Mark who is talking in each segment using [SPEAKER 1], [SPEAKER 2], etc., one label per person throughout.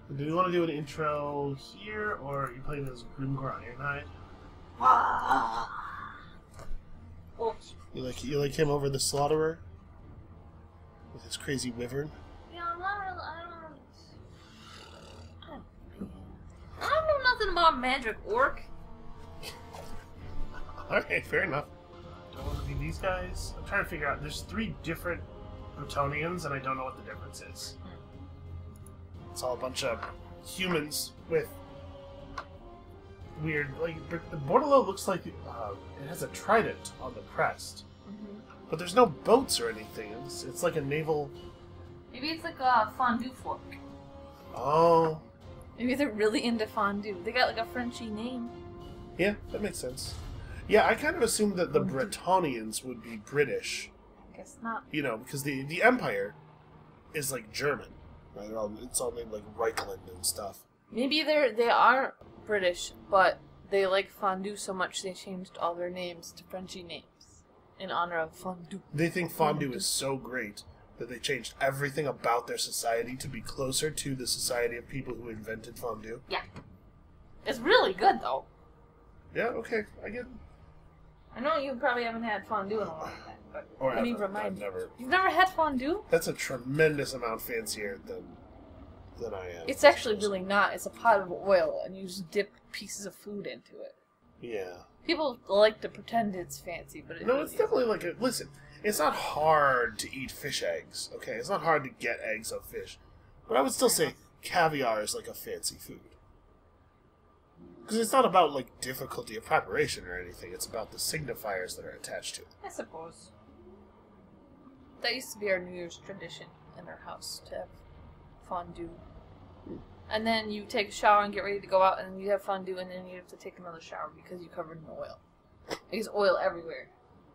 [SPEAKER 1] Do you want to do an intro here, or are you playing as Grimgor Ironhide?
[SPEAKER 2] Oops.
[SPEAKER 1] You like him over the Slaughterer? With his crazy wyvern?
[SPEAKER 2] Yeah, I'm not really, I don't know nothing about magic orc.
[SPEAKER 1] Alright, fair enough. Do I want to be these guys? I'm trying to figure out. There's 3 different Bretonnians, and I don't know what the difference is. It's all a bunch of humans with weird, like, Bordello looks like it has a trident on the crest. But there's no boats or anything. It's like a naval...
[SPEAKER 2] Maybe it's like a fondue fork.
[SPEAKER 1] Oh.
[SPEAKER 2] Maybe they're really into fondue. They got like a Frenchy name.
[SPEAKER 1] Yeah, that makes sense. Yeah, I kind of assumed that the Bretonnians would be British.
[SPEAKER 2] I guess not.
[SPEAKER 1] You know, because the Empire is like German. Right? It's all named like Reichland and stuff.
[SPEAKER 2] Maybe they are British, but they like fondue so much they changed all their names to Frenchy names in honor of fondue.
[SPEAKER 1] They think fondue is so great that they changed everything about their society to be closer to the society of people who invented fondue.
[SPEAKER 2] Yeah. It's really good, though.
[SPEAKER 1] Yeah, okay, I get it.
[SPEAKER 2] I know you probably haven't had fondue in a long time, but let me remind you. You've never had fondue?
[SPEAKER 1] That's a tremendous amount fancier than I am.
[SPEAKER 2] It's actually really not. It's a pot of oil, and you just dip pieces of food into it.
[SPEAKER 1] Yeah.
[SPEAKER 2] People like to pretend it's fancy, but
[SPEAKER 1] no, it's definitely like a... Listen, it's not hard to eat fish eggs, okay? It's not hard to get eggs of fish. But I would still say caviar is like a fancy food. Because it's not about, like, difficulty of preparation or anything. It's about the signifiers that are attached to it.
[SPEAKER 2] I suppose. That used to be our New Year's tradition in our house, to have fondue. And then you take a shower and get ready to go out, and then you have fondue, and then you have to take another shower because you covered in oil. There's oil everywhere.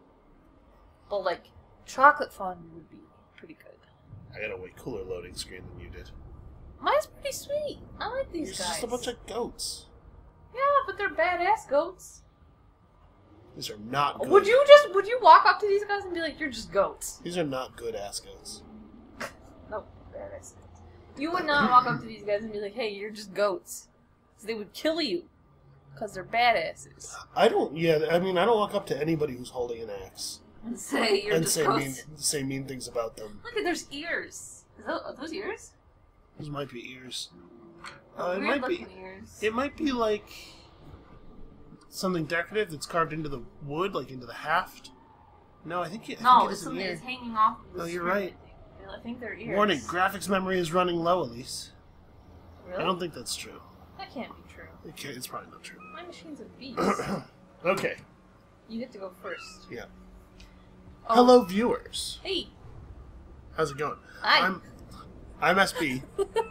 [SPEAKER 2] But, like, chocolate fondue would be pretty good.
[SPEAKER 1] I got a way cooler loading screen than you did.
[SPEAKER 2] Mine's pretty sweet. I like these guys.
[SPEAKER 1] It's just a bunch of goats.
[SPEAKER 2] Yeah, but they're badass goats.
[SPEAKER 1] These are not good.
[SPEAKER 2] Would you walk up to these guys and be like, you're just goats?
[SPEAKER 1] These are not good ass goats.
[SPEAKER 2] No, badass goats. You would not walk up to these guys and be like, hey, you're just goats. So they would kill you. Because they're badasses.
[SPEAKER 1] I don't walk up to anybody who's holding an axe.
[SPEAKER 2] And say you're just goats.
[SPEAKER 1] Say mean things about them.
[SPEAKER 2] Look at there's ears. Are those ears?
[SPEAKER 1] Those might be ears.
[SPEAKER 2] It might be. Ears.
[SPEAKER 1] It might be like something decorative that's carved into the wood, like into the haft. No, I think it's
[SPEAKER 2] something that's hanging off.
[SPEAKER 1] No, you're right.
[SPEAKER 2] I think they're ears.
[SPEAKER 1] Warning: graphics memory is running low, Alise.
[SPEAKER 2] Really?
[SPEAKER 1] I don't think that's true.
[SPEAKER 2] That can't be true.
[SPEAKER 1] Okay, it's probably not true.
[SPEAKER 2] My machine's a beast.
[SPEAKER 1] Okay.
[SPEAKER 2] You get to go first.
[SPEAKER 1] Yeah.
[SPEAKER 2] Oh.
[SPEAKER 1] Hello, viewers.
[SPEAKER 2] Hey.
[SPEAKER 1] How's it going?
[SPEAKER 2] Hi.
[SPEAKER 1] I'm SB.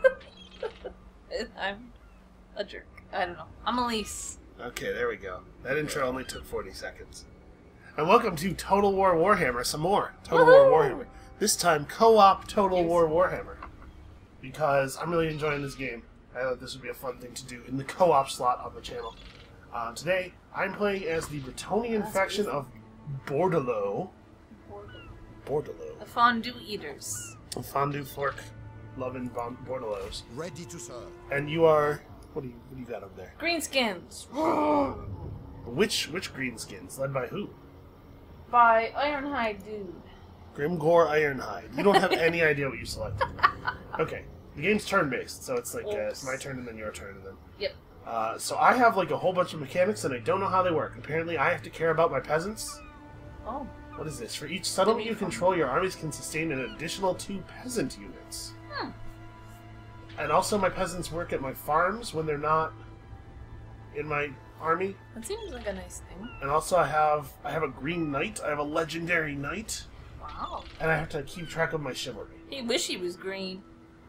[SPEAKER 2] I'm a jerk. I don't know. I'm Alise.
[SPEAKER 1] Okay, there we go. That intro only took 40 seconds. And welcome to Total War Warhammer. Some more Total War Warhammer. This time, co-op Total War Warhammer. Because I'm really enjoying this game. I thought this would be a fun thing to do in the co-op slot on the channel. Today, I'm playing as the Bretonnian faction of Bordello. Bordello.
[SPEAKER 2] The fondue eaters.
[SPEAKER 1] The fondue fork loving Bordellos.
[SPEAKER 3] Ready to serve.
[SPEAKER 1] And you are... What do you got over there?
[SPEAKER 2] Greenskins.
[SPEAKER 1] Which greenskins? Led by who?
[SPEAKER 2] By Ironhide Dude.
[SPEAKER 1] Grimgor Ironhide. You don't have any idea what you selected. Okay. The game's turn-based, so it's like it's my turn and then your turn and then...
[SPEAKER 2] Yep.
[SPEAKER 1] So I have like a whole bunch of mechanics and I don't know how they work. Apparently I have to care about my peasants.
[SPEAKER 2] Oh.
[SPEAKER 1] What is this? For each settlement you control, your armies can sustain an additional 2 peasant units. And also my peasants work at my farms when they're not in my army.
[SPEAKER 2] That seems like a nice thing.
[SPEAKER 1] And also I have a green knight. I have a legendary knight.
[SPEAKER 2] Wow.
[SPEAKER 1] And I have to keep track of my chivalry.
[SPEAKER 2] He wish he was green.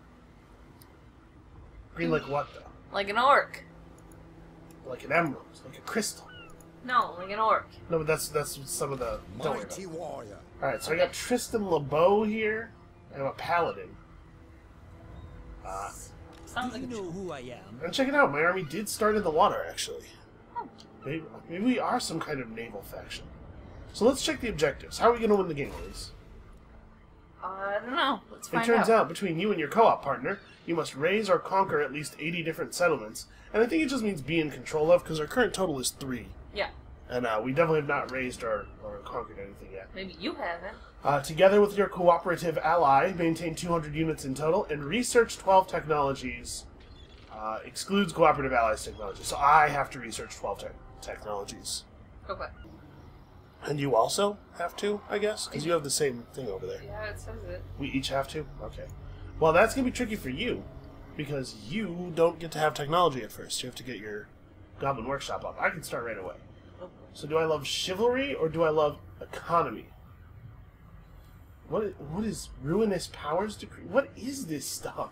[SPEAKER 1] Green like what, though?
[SPEAKER 2] Like an orc.
[SPEAKER 1] Like an emerald. Like a crystal.
[SPEAKER 2] No, like an orc.
[SPEAKER 1] No, but that's some of the...
[SPEAKER 3] Mighty warrior.
[SPEAKER 1] Alright, so I got Tristan LeBeau here. I have a paladin.
[SPEAKER 2] Sounds like
[SPEAKER 3] You know who I am.
[SPEAKER 1] And check it out, my army did start in the water, actually. Maybe we are some kind of naval faction. So let's check the objectives. How are we going to win the game, Elise?
[SPEAKER 2] I don't know. Let's find out.
[SPEAKER 1] It turns out, between you and your co-op partner, You must raise or conquer at least 80 different settlements. And I think it just means be in control of, because our current total is 3.
[SPEAKER 2] Yeah.
[SPEAKER 1] And we definitely have not raised or conquered anything yet.
[SPEAKER 2] Maybe you haven't.
[SPEAKER 1] Together with your cooperative ally, maintain 200 units in total, and research 12 technologies. Excludes cooperative allies technology. So I have to research 12 technologies.
[SPEAKER 2] Okay.
[SPEAKER 1] And you also have to, I guess? Because you have the same thing over there.
[SPEAKER 2] Yeah, it says it.
[SPEAKER 1] We each have to? Okay. Well, that's going to be tricky for you, because you don't get to have technology at first. You have to get your Goblin Workshop up. I can start right away. So do I love chivalry, or do I love economy? What is ruinous powers decree? What is this stuff?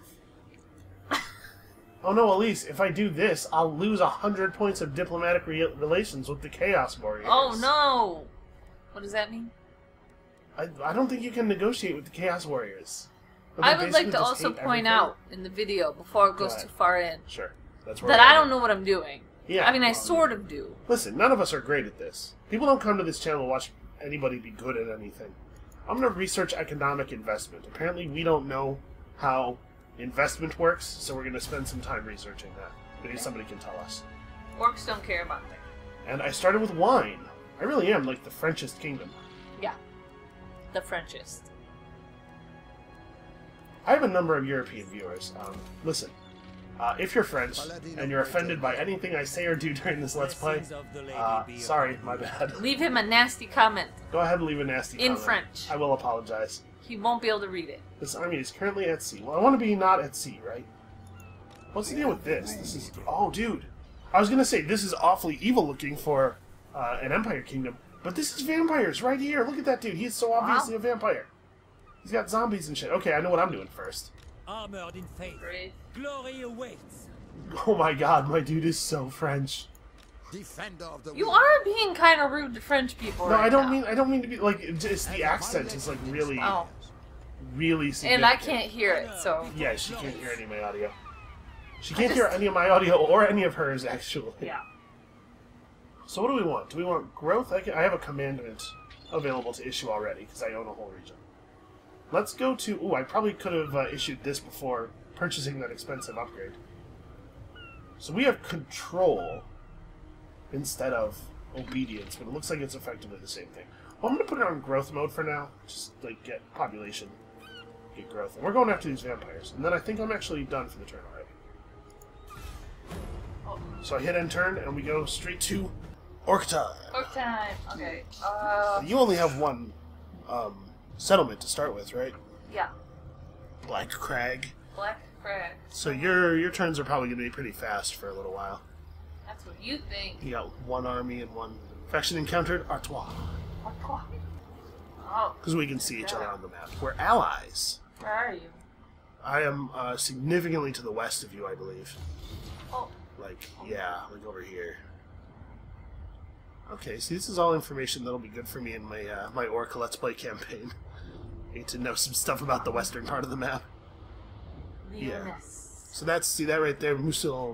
[SPEAKER 1] Oh no, Alise, if I do this, I'll lose 100 points of diplomatic relations with the Chaos Warriors.
[SPEAKER 2] Oh no! What does that mean?
[SPEAKER 1] I don't think you can negotiate with the Chaos Warriors.
[SPEAKER 2] I would like to also point out in the video, before it goes too far in,
[SPEAKER 1] sure, that's where
[SPEAKER 2] that I don't know what I'm doing.
[SPEAKER 1] Yeah.
[SPEAKER 2] I mean, I sort of do.
[SPEAKER 1] Listen, none of us are great at this. People don't come to this channel to watch anybody be good at anything. I'm going to research economic investment. Apparently we don't know how investment works, so we're going to spend some time researching that. Maybe somebody can tell us.
[SPEAKER 2] Orcs don't care about that.
[SPEAKER 1] And I started with wine. I really am like the Frenchest kingdom.
[SPEAKER 2] Yeah. The Frenchest.
[SPEAKER 1] I have a number of European viewers. Listen, if you're French and you're offended by anything I say or do during this Let's Play, sorry, my bad.
[SPEAKER 2] Leave him a nasty comment.
[SPEAKER 1] Go ahead and leave a nasty comment.
[SPEAKER 2] In French.
[SPEAKER 1] I will apologize.
[SPEAKER 2] He won't be able to read it.
[SPEAKER 1] This army is currently at sea. Well, I want to be not at sea, right? What's the deal with this? This is... Oh, dude. I was going to say, this is awfully evil looking for an Empire Kingdom, but this is vampires right here. Look at that dude. He's so obviously a vampire. He's got zombies and shit. Okay, I know what I'm doing first.
[SPEAKER 3] Armored in faith.
[SPEAKER 2] Great.
[SPEAKER 3] Glory awaits.
[SPEAKER 1] Oh my god, my dude is so French.
[SPEAKER 3] Defender of the
[SPEAKER 2] You are being kind of rude to French people.
[SPEAKER 1] No,
[SPEAKER 2] right
[SPEAKER 1] I don't
[SPEAKER 2] now.
[SPEAKER 1] mean to be like. Just the accent is like really, really significant.
[SPEAKER 2] And I can't hear it, so.
[SPEAKER 1] Yeah, she can't hear any of my audio. She can't hear any of my audio or any of hers actually.
[SPEAKER 2] Yeah.
[SPEAKER 1] So what do we want? Do we want growth? I have a commandment available to issue already because I own a whole region. Let's go to... Ooh, I probably could have issued this before purchasing that expensive upgrade. So we have control instead of obedience, but it looks like it's effectively the same thing. Well, I'm going to put it on growth mode for now. Just, like, get population, get growth. And we're going after these vampires. And then I think I'm actually done for the turn already.
[SPEAKER 2] Oh.
[SPEAKER 1] So I hit end turn, and we go straight to Orc time.
[SPEAKER 2] Orc time. Okay.
[SPEAKER 1] You only have one settlement to start with, right?
[SPEAKER 2] Yeah.
[SPEAKER 1] Black Crag.
[SPEAKER 2] Black Crag.
[SPEAKER 1] So your turns are probably going to be pretty fast for a little while.
[SPEAKER 2] That's what you think.
[SPEAKER 1] You got one army and one faction encountered. Artois.
[SPEAKER 2] Oh.
[SPEAKER 1] Because we can see each other on the map. We're allies.
[SPEAKER 2] Where are you?
[SPEAKER 1] I am significantly to the west of you, I believe.
[SPEAKER 2] Oh.
[SPEAKER 1] Like, yeah, like over here. Okay, see, this is all information that'll be good for me in my my Orc Let's Play campaign. Need to know some stuff about the western part of the map. Yeah. So that's, see that right there, Mousillon?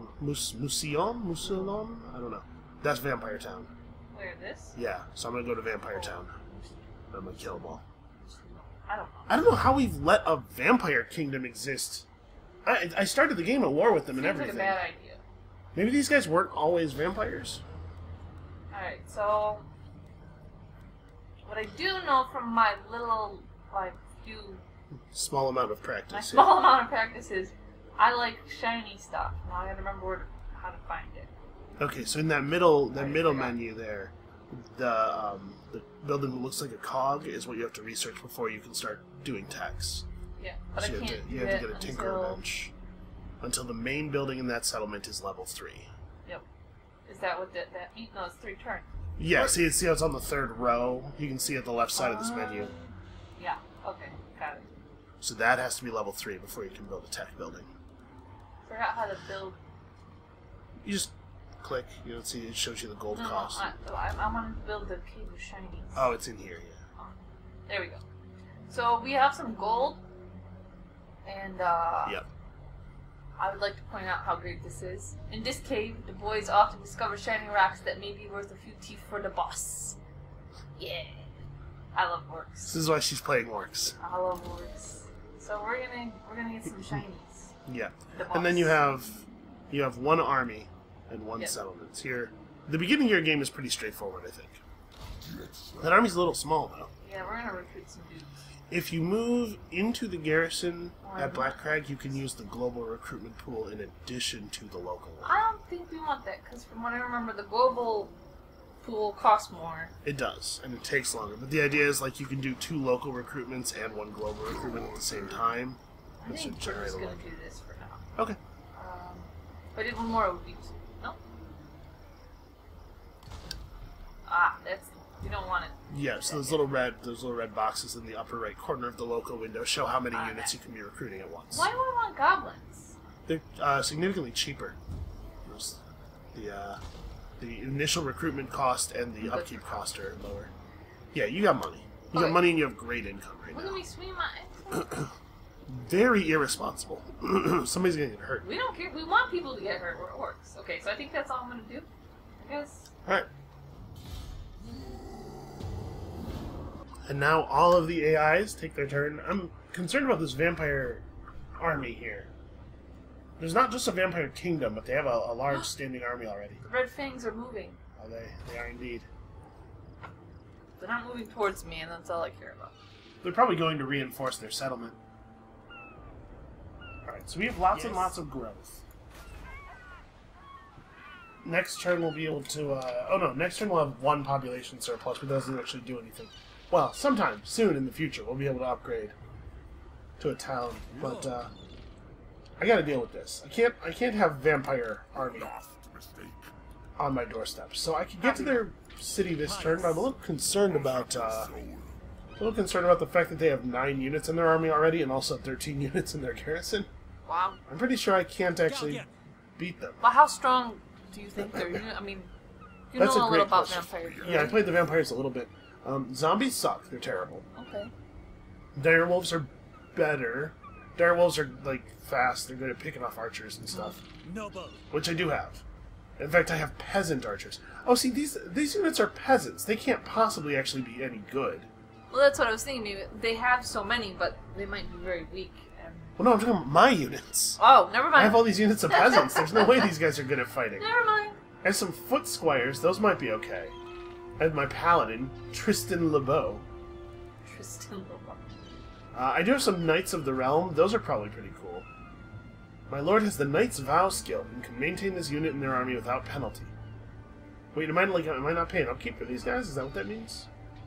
[SPEAKER 1] I don't know. That's Vampire Town.
[SPEAKER 2] Where, this?
[SPEAKER 1] Yeah, so I'm gonna go to Vampire Town. I'm gonna kill them all.
[SPEAKER 2] I don't know.
[SPEAKER 1] I don't know how we've let a vampire kingdom exist. I started the game at war with them and
[SPEAKER 2] Seems
[SPEAKER 1] everything.
[SPEAKER 2] like a bad idea.
[SPEAKER 1] Maybe these guys weren't always vampires?
[SPEAKER 2] Alright, so... What I do know from my little, like,
[SPEAKER 1] Small amount of practice.
[SPEAKER 2] my small amount of practice is, I like shiny stuff. Now I gotta remember how to find it.
[SPEAKER 1] Okay, so in that middle menu there, the building that looks like a cog is what you have to research before you can start doing tax.
[SPEAKER 2] Yeah, but
[SPEAKER 1] So
[SPEAKER 2] I can't
[SPEAKER 1] you
[SPEAKER 2] do
[SPEAKER 1] have
[SPEAKER 2] it
[SPEAKER 1] to get a tinker
[SPEAKER 2] until...
[SPEAKER 1] bench until the main building in that settlement is level 3.
[SPEAKER 2] Yep. Is that what that means? No, it's 3 turns.
[SPEAKER 1] Yeah, see how it's on the 3rd row? You can see at the left side of this menu.
[SPEAKER 2] Yeah, okay, got it.
[SPEAKER 1] So that has to be level 3 before you can build a tech building.
[SPEAKER 2] Forgot how to build.
[SPEAKER 1] You just click, you don't see, it shows you the gold
[SPEAKER 2] No,
[SPEAKER 1] cost.
[SPEAKER 2] I want to build the cave of shinies.
[SPEAKER 1] Oh, it's in here, yeah.
[SPEAKER 2] There we go. So we have some gold, and
[SPEAKER 1] Yep.
[SPEAKER 2] I would like to point out how great this is. In this cave, the boys often discover shiny rocks that may be worth a few teeth for the boss. Yeah. I love orcs.
[SPEAKER 1] This is why she's playing orcs.
[SPEAKER 2] I love orcs. So we're gonna get some shinies.
[SPEAKER 1] Yeah.
[SPEAKER 2] The
[SPEAKER 1] And then
[SPEAKER 2] boss.
[SPEAKER 1] you have one army and one
[SPEAKER 2] Yep.
[SPEAKER 1] settlement. Here, the beginning of your game is pretty straightforward, I think. That army's a little small, though.
[SPEAKER 2] Yeah, we're gonna recruit some dudes.
[SPEAKER 1] If you move into the garrison at Blackcrag, you can use the global recruitment pool in addition to the local one.
[SPEAKER 2] I don't think we want that, because from what I remember, the global pool costs more.
[SPEAKER 1] It does, and it takes longer. But the idea is, like, you can do 2 local recruitments and 1 global recruitment at the same time.
[SPEAKER 2] I
[SPEAKER 1] This
[SPEAKER 2] think
[SPEAKER 1] should
[SPEAKER 2] we're
[SPEAKER 1] generate
[SPEAKER 2] just
[SPEAKER 1] a
[SPEAKER 2] gonna
[SPEAKER 1] lot.
[SPEAKER 2] do this for now.
[SPEAKER 1] Okay.
[SPEAKER 2] If I did one more, it would be... No? Ah, that's... You don't want it.
[SPEAKER 1] Yeah, so those little red boxes in the upper right corner of the local window show how many
[SPEAKER 2] Okay.
[SPEAKER 1] units you can be recruiting at once.
[SPEAKER 2] Why do I want goblins?
[SPEAKER 1] They're significantly cheaper. There's the initial recruitment cost and the upkeep cost are lower. Yeah, you got money. You got
[SPEAKER 2] Okay.
[SPEAKER 1] money and you have great income right
[SPEAKER 2] Look at
[SPEAKER 1] now.
[SPEAKER 2] me swing my axe.
[SPEAKER 1] Very irresponsible. Somebody's gonna get hurt.
[SPEAKER 2] We don't care. We want people to get hurt. We're orcs. Okay, so I think that's all I'm gonna do. I guess.
[SPEAKER 1] Alright. And now all of the AIs take their turn. I'm concerned about this vampire army here. There's not just a vampire kingdom, but they have a large standing army already.
[SPEAKER 2] The red fangs are moving.
[SPEAKER 1] Oh, they are indeed.
[SPEAKER 2] They're not moving towards me, and that's all I care about.
[SPEAKER 1] They're probably going to reinforce their settlement. Alright, so we have lots and lots of growth. Next turn we'll be able to, oh no, next turn we'll have 1 population surplus, but that doesn't actually do anything. Well, sometime soon in the future we'll be able to upgrade to a town, but, I gotta deal with this. I can't have vampire army on my doorstep. So I could get to their city this turn, but I'm a little concerned about, the fact that they have 9 units in their army already, and also 13 units in their garrison.
[SPEAKER 2] Wow.
[SPEAKER 1] I'm pretty sure I can't actually beat them.
[SPEAKER 2] But how strong do you think they're? I mean, you
[SPEAKER 1] That's
[SPEAKER 2] know
[SPEAKER 1] a
[SPEAKER 2] a
[SPEAKER 1] great
[SPEAKER 2] little about
[SPEAKER 1] question.
[SPEAKER 2] vampires.
[SPEAKER 1] Yeah, I played the vampires a little bit. Zombies suck. They're terrible.
[SPEAKER 2] Okay.
[SPEAKER 1] Direwolves are better. Direwolves are, like, fast. They're good at picking off archers and stuff.
[SPEAKER 3] Noble.
[SPEAKER 1] Which I do have. In fact, I have peasant archers. Oh, see, these units are peasants. They can't possibly actually be any good.
[SPEAKER 2] Well, that's what I was thinking. Maybe they have so many, but they might be very weak. And...
[SPEAKER 1] Well, no, I'm talking about my units.
[SPEAKER 2] Oh, never mind.
[SPEAKER 1] I have all these units of peasants. There's no way these guys are good at fighting.
[SPEAKER 2] Never mind.
[SPEAKER 1] I have some foot squires. Those might be okay. I have my paladin, Tristan LeBeau.
[SPEAKER 2] Tristan LeBeau.
[SPEAKER 1] I do have some Knights of the Realm. Those are probably pretty cool. My lord has the Knight's Vow skill and can maintain this unit in their army without penalty. Wait, am I not paying upkeep for these guys? Is that what that means?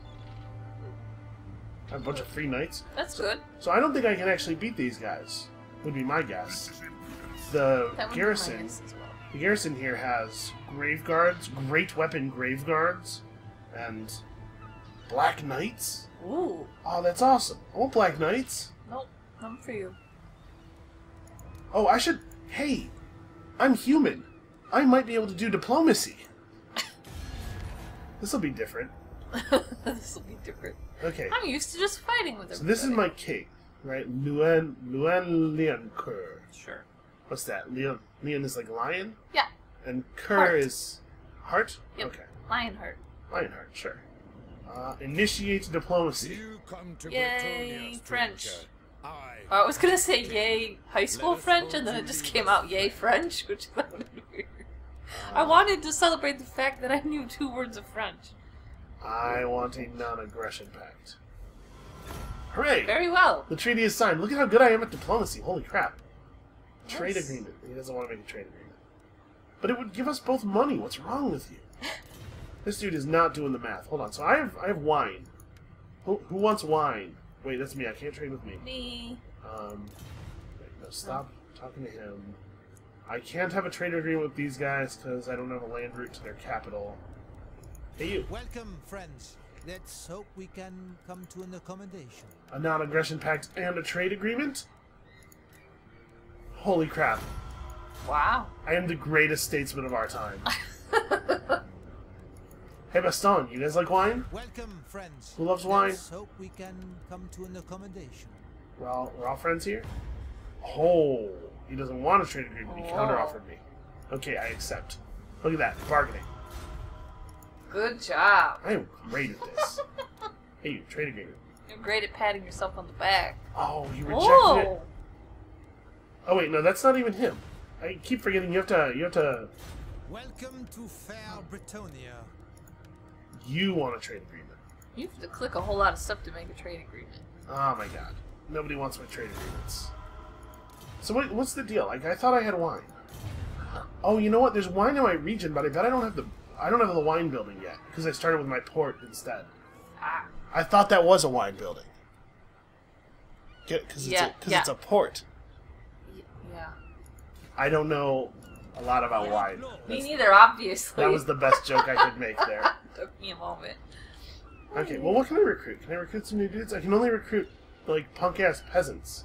[SPEAKER 1] I have a bunch of free knights.
[SPEAKER 2] That's good.
[SPEAKER 1] So I don't think I can actually beat these guys. Would be my guess. The
[SPEAKER 2] That would be my
[SPEAKER 1] garrison.
[SPEAKER 2] guess as well.
[SPEAKER 1] The garrison here has grave guards, great weapon grave guards, and black knights.
[SPEAKER 2] Ooh.
[SPEAKER 1] Oh, that's awesome. I want black knights.
[SPEAKER 2] Nope. None for you.
[SPEAKER 1] Oh, I should... Hey, I'm human. I might be able to do diplomacy. This'll be different.
[SPEAKER 2] This will be different.
[SPEAKER 1] Okay,
[SPEAKER 2] I'm used to just fighting with
[SPEAKER 1] so
[SPEAKER 2] everybody.
[SPEAKER 1] this is my king, right? Luen Leoncoeur.
[SPEAKER 2] Sure.
[SPEAKER 1] What's that? Leon is like lion?
[SPEAKER 2] Yeah.
[SPEAKER 1] And Cur
[SPEAKER 2] Heart.
[SPEAKER 1] is... Heart?
[SPEAKER 2] Yep.
[SPEAKER 1] Okay.
[SPEAKER 2] Lionheart.
[SPEAKER 1] Lionheart, sure. Initiate diplomacy.
[SPEAKER 3] You come to
[SPEAKER 2] Yay,
[SPEAKER 3] Bretonia,
[SPEAKER 2] French.
[SPEAKER 3] stranger.
[SPEAKER 2] I was gonna say yay high school French, and then it just came out yay French, which sounded weird. I wanted to celebrate the fact that I knew 2 words of French.
[SPEAKER 1] I want a non-aggression pact. Hooray!
[SPEAKER 2] Very well.
[SPEAKER 1] The treaty is signed. Look at how good I am at diplomacy. Holy crap. Trade
[SPEAKER 2] Yes.
[SPEAKER 1] agreement. He doesn't want to make a trade agreement. But it would give us both money. What's wrong with you? This dude is not doing the math. Hold on. So I have wine. Who wants wine? Wait, that's me. I can't trade with me.
[SPEAKER 2] Me.
[SPEAKER 1] Wait, no, stop talking to him. I can't have a trade agreement with these guys because I don't have a land route to their capital. Hey, you.
[SPEAKER 4] Welcome, friends. Let's hope we can come to an accommodation.
[SPEAKER 1] A non-aggression pact and a trade agreement? Holy crap.
[SPEAKER 2] Wow.
[SPEAKER 1] I am the greatest statesman of our time. Hey, Baston, you guys like wine?
[SPEAKER 4] Welcome, friends.
[SPEAKER 1] Who loves wine?
[SPEAKER 4] Let's hope we can come to an accommodation.
[SPEAKER 1] Well, we're all friends here? Oh, he doesn't want a trade agreement. He
[SPEAKER 2] Oh.
[SPEAKER 1] counter-offered me. Okay, I accept. Look at that, bargaining.
[SPEAKER 2] Good job.
[SPEAKER 1] I am great at this. Hey, you, trade agreement.
[SPEAKER 2] You're great at patting yourself on the back.
[SPEAKER 1] Oh, you rejected it.
[SPEAKER 2] Oh.
[SPEAKER 1] Oh wait, no, that's not even him. I keep forgetting you have to.
[SPEAKER 4] Welcome to fair Britonia.
[SPEAKER 1] You want a trade agreement.
[SPEAKER 2] You have to click a whole lot of stuff to make a trade agreement.
[SPEAKER 1] Oh my god. Nobody wants my trade agreements. So what's the deal? Like, I thought I had wine. Oh, you know what? There's wine in my region, but I bet I don't have the wine building yet because I started with my port instead.
[SPEAKER 2] Ah.
[SPEAKER 1] I thought that was a wine building. Get it? Because it's a port.
[SPEAKER 2] Yeah.
[SPEAKER 1] I don't know a lot about wine.
[SPEAKER 2] Me neither, obviously.
[SPEAKER 1] That was the best joke I could make there.
[SPEAKER 2] Took me a moment.
[SPEAKER 1] Okay, well, what can I recruit? Can I recruit some new dudes? I can only recruit, like, punk-ass peasants.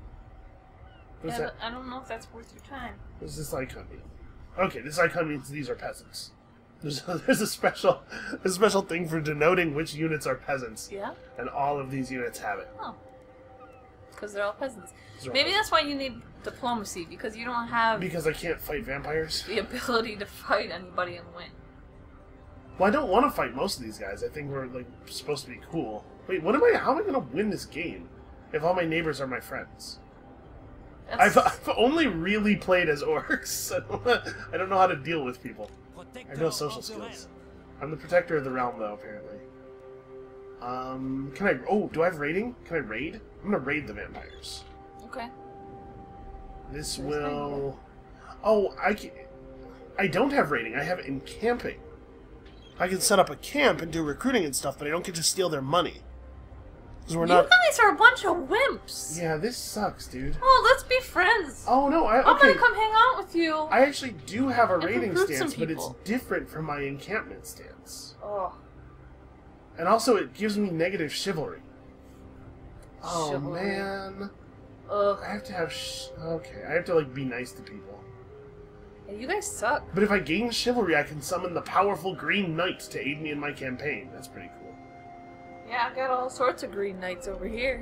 [SPEAKER 1] What's that?
[SPEAKER 2] I don't know if that's worth your time.
[SPEAKER 1] What does this icon mean? Okay, this icon means these are peasants. There's a special thing for denoting which units are peasants.
[SPEAKER 2] Yeah?
[SPEAKER 1] And all of these units have it.
[SPEAKER 2] Oh. Because they're all peasants.
[SPEAKER 1] They're all
[SPEAKER 2] Maybe
[SPEAKER 1] peasants.
[SPEAKER 2] that's why you need diplomacy, because you don't have
[SPEAKER 1] Because I can't fight vampires?
[SPEAKER 2] the ability to fight anybody and win.
[SPEAKER 1] Well, I don't want to fight most of these guys. I think we're, like, supposed to be cool. Wait, how am I going to win this game if all my neighbors are my friends? I've only really played as orcs. I don't know how to deal with people. I have no social skills. I'm the protector of the realm, though, apparently. Can I... Oh, do I have raiding? Can I raid? I'm going to raid the vampires.
[SPEAKER 2] Okay.
[SPEAKER 1] This will... Oh, I don't have raiding. I have encamping. I can set up a camp and do recruiting and stuff, but I don't get to steal their money. Because we're not...
[SPEAKER 2] You guys are a bunch of wimps!
[SPEAKER 1] Yeah, this sucks, dude.
[SPEAKER 2] Oh, let's be friends!
[SPEAKER 1] Oh, no,
[SPEAKER 2] I'm gonna come hang out with you!
[SPEAKER 1] I actually do have a raiding
[SPEAKER 2] recruit
[SPEAKER 1] stance,
[SPEAKER 2] some
[SPEAKER 1] but it's
[SPEAKER 2] people.
[SPEAKER 1] different from my encampment stance.
[SPEAKER 2] Oh.
[SPEAKER 1] And also, it gives me negative chivalry. Oh,
[SPEAKER 2] Chivalry.
[SPEAKER 1] man.
[SPEAKER 2] Ugh.
[SPEAKER 1] I have to have... Okay, I have to, like, be nice to people.
[SPEAKER 2] Yeah, you guys suck.
[SPEAKER 1] But if I gain chivalry, I can summon the powerful Green Knight to aid me in my campaign. That's pretty cool.
[SPEAKER 2] Yeah, I've got all sorts of green knights over here.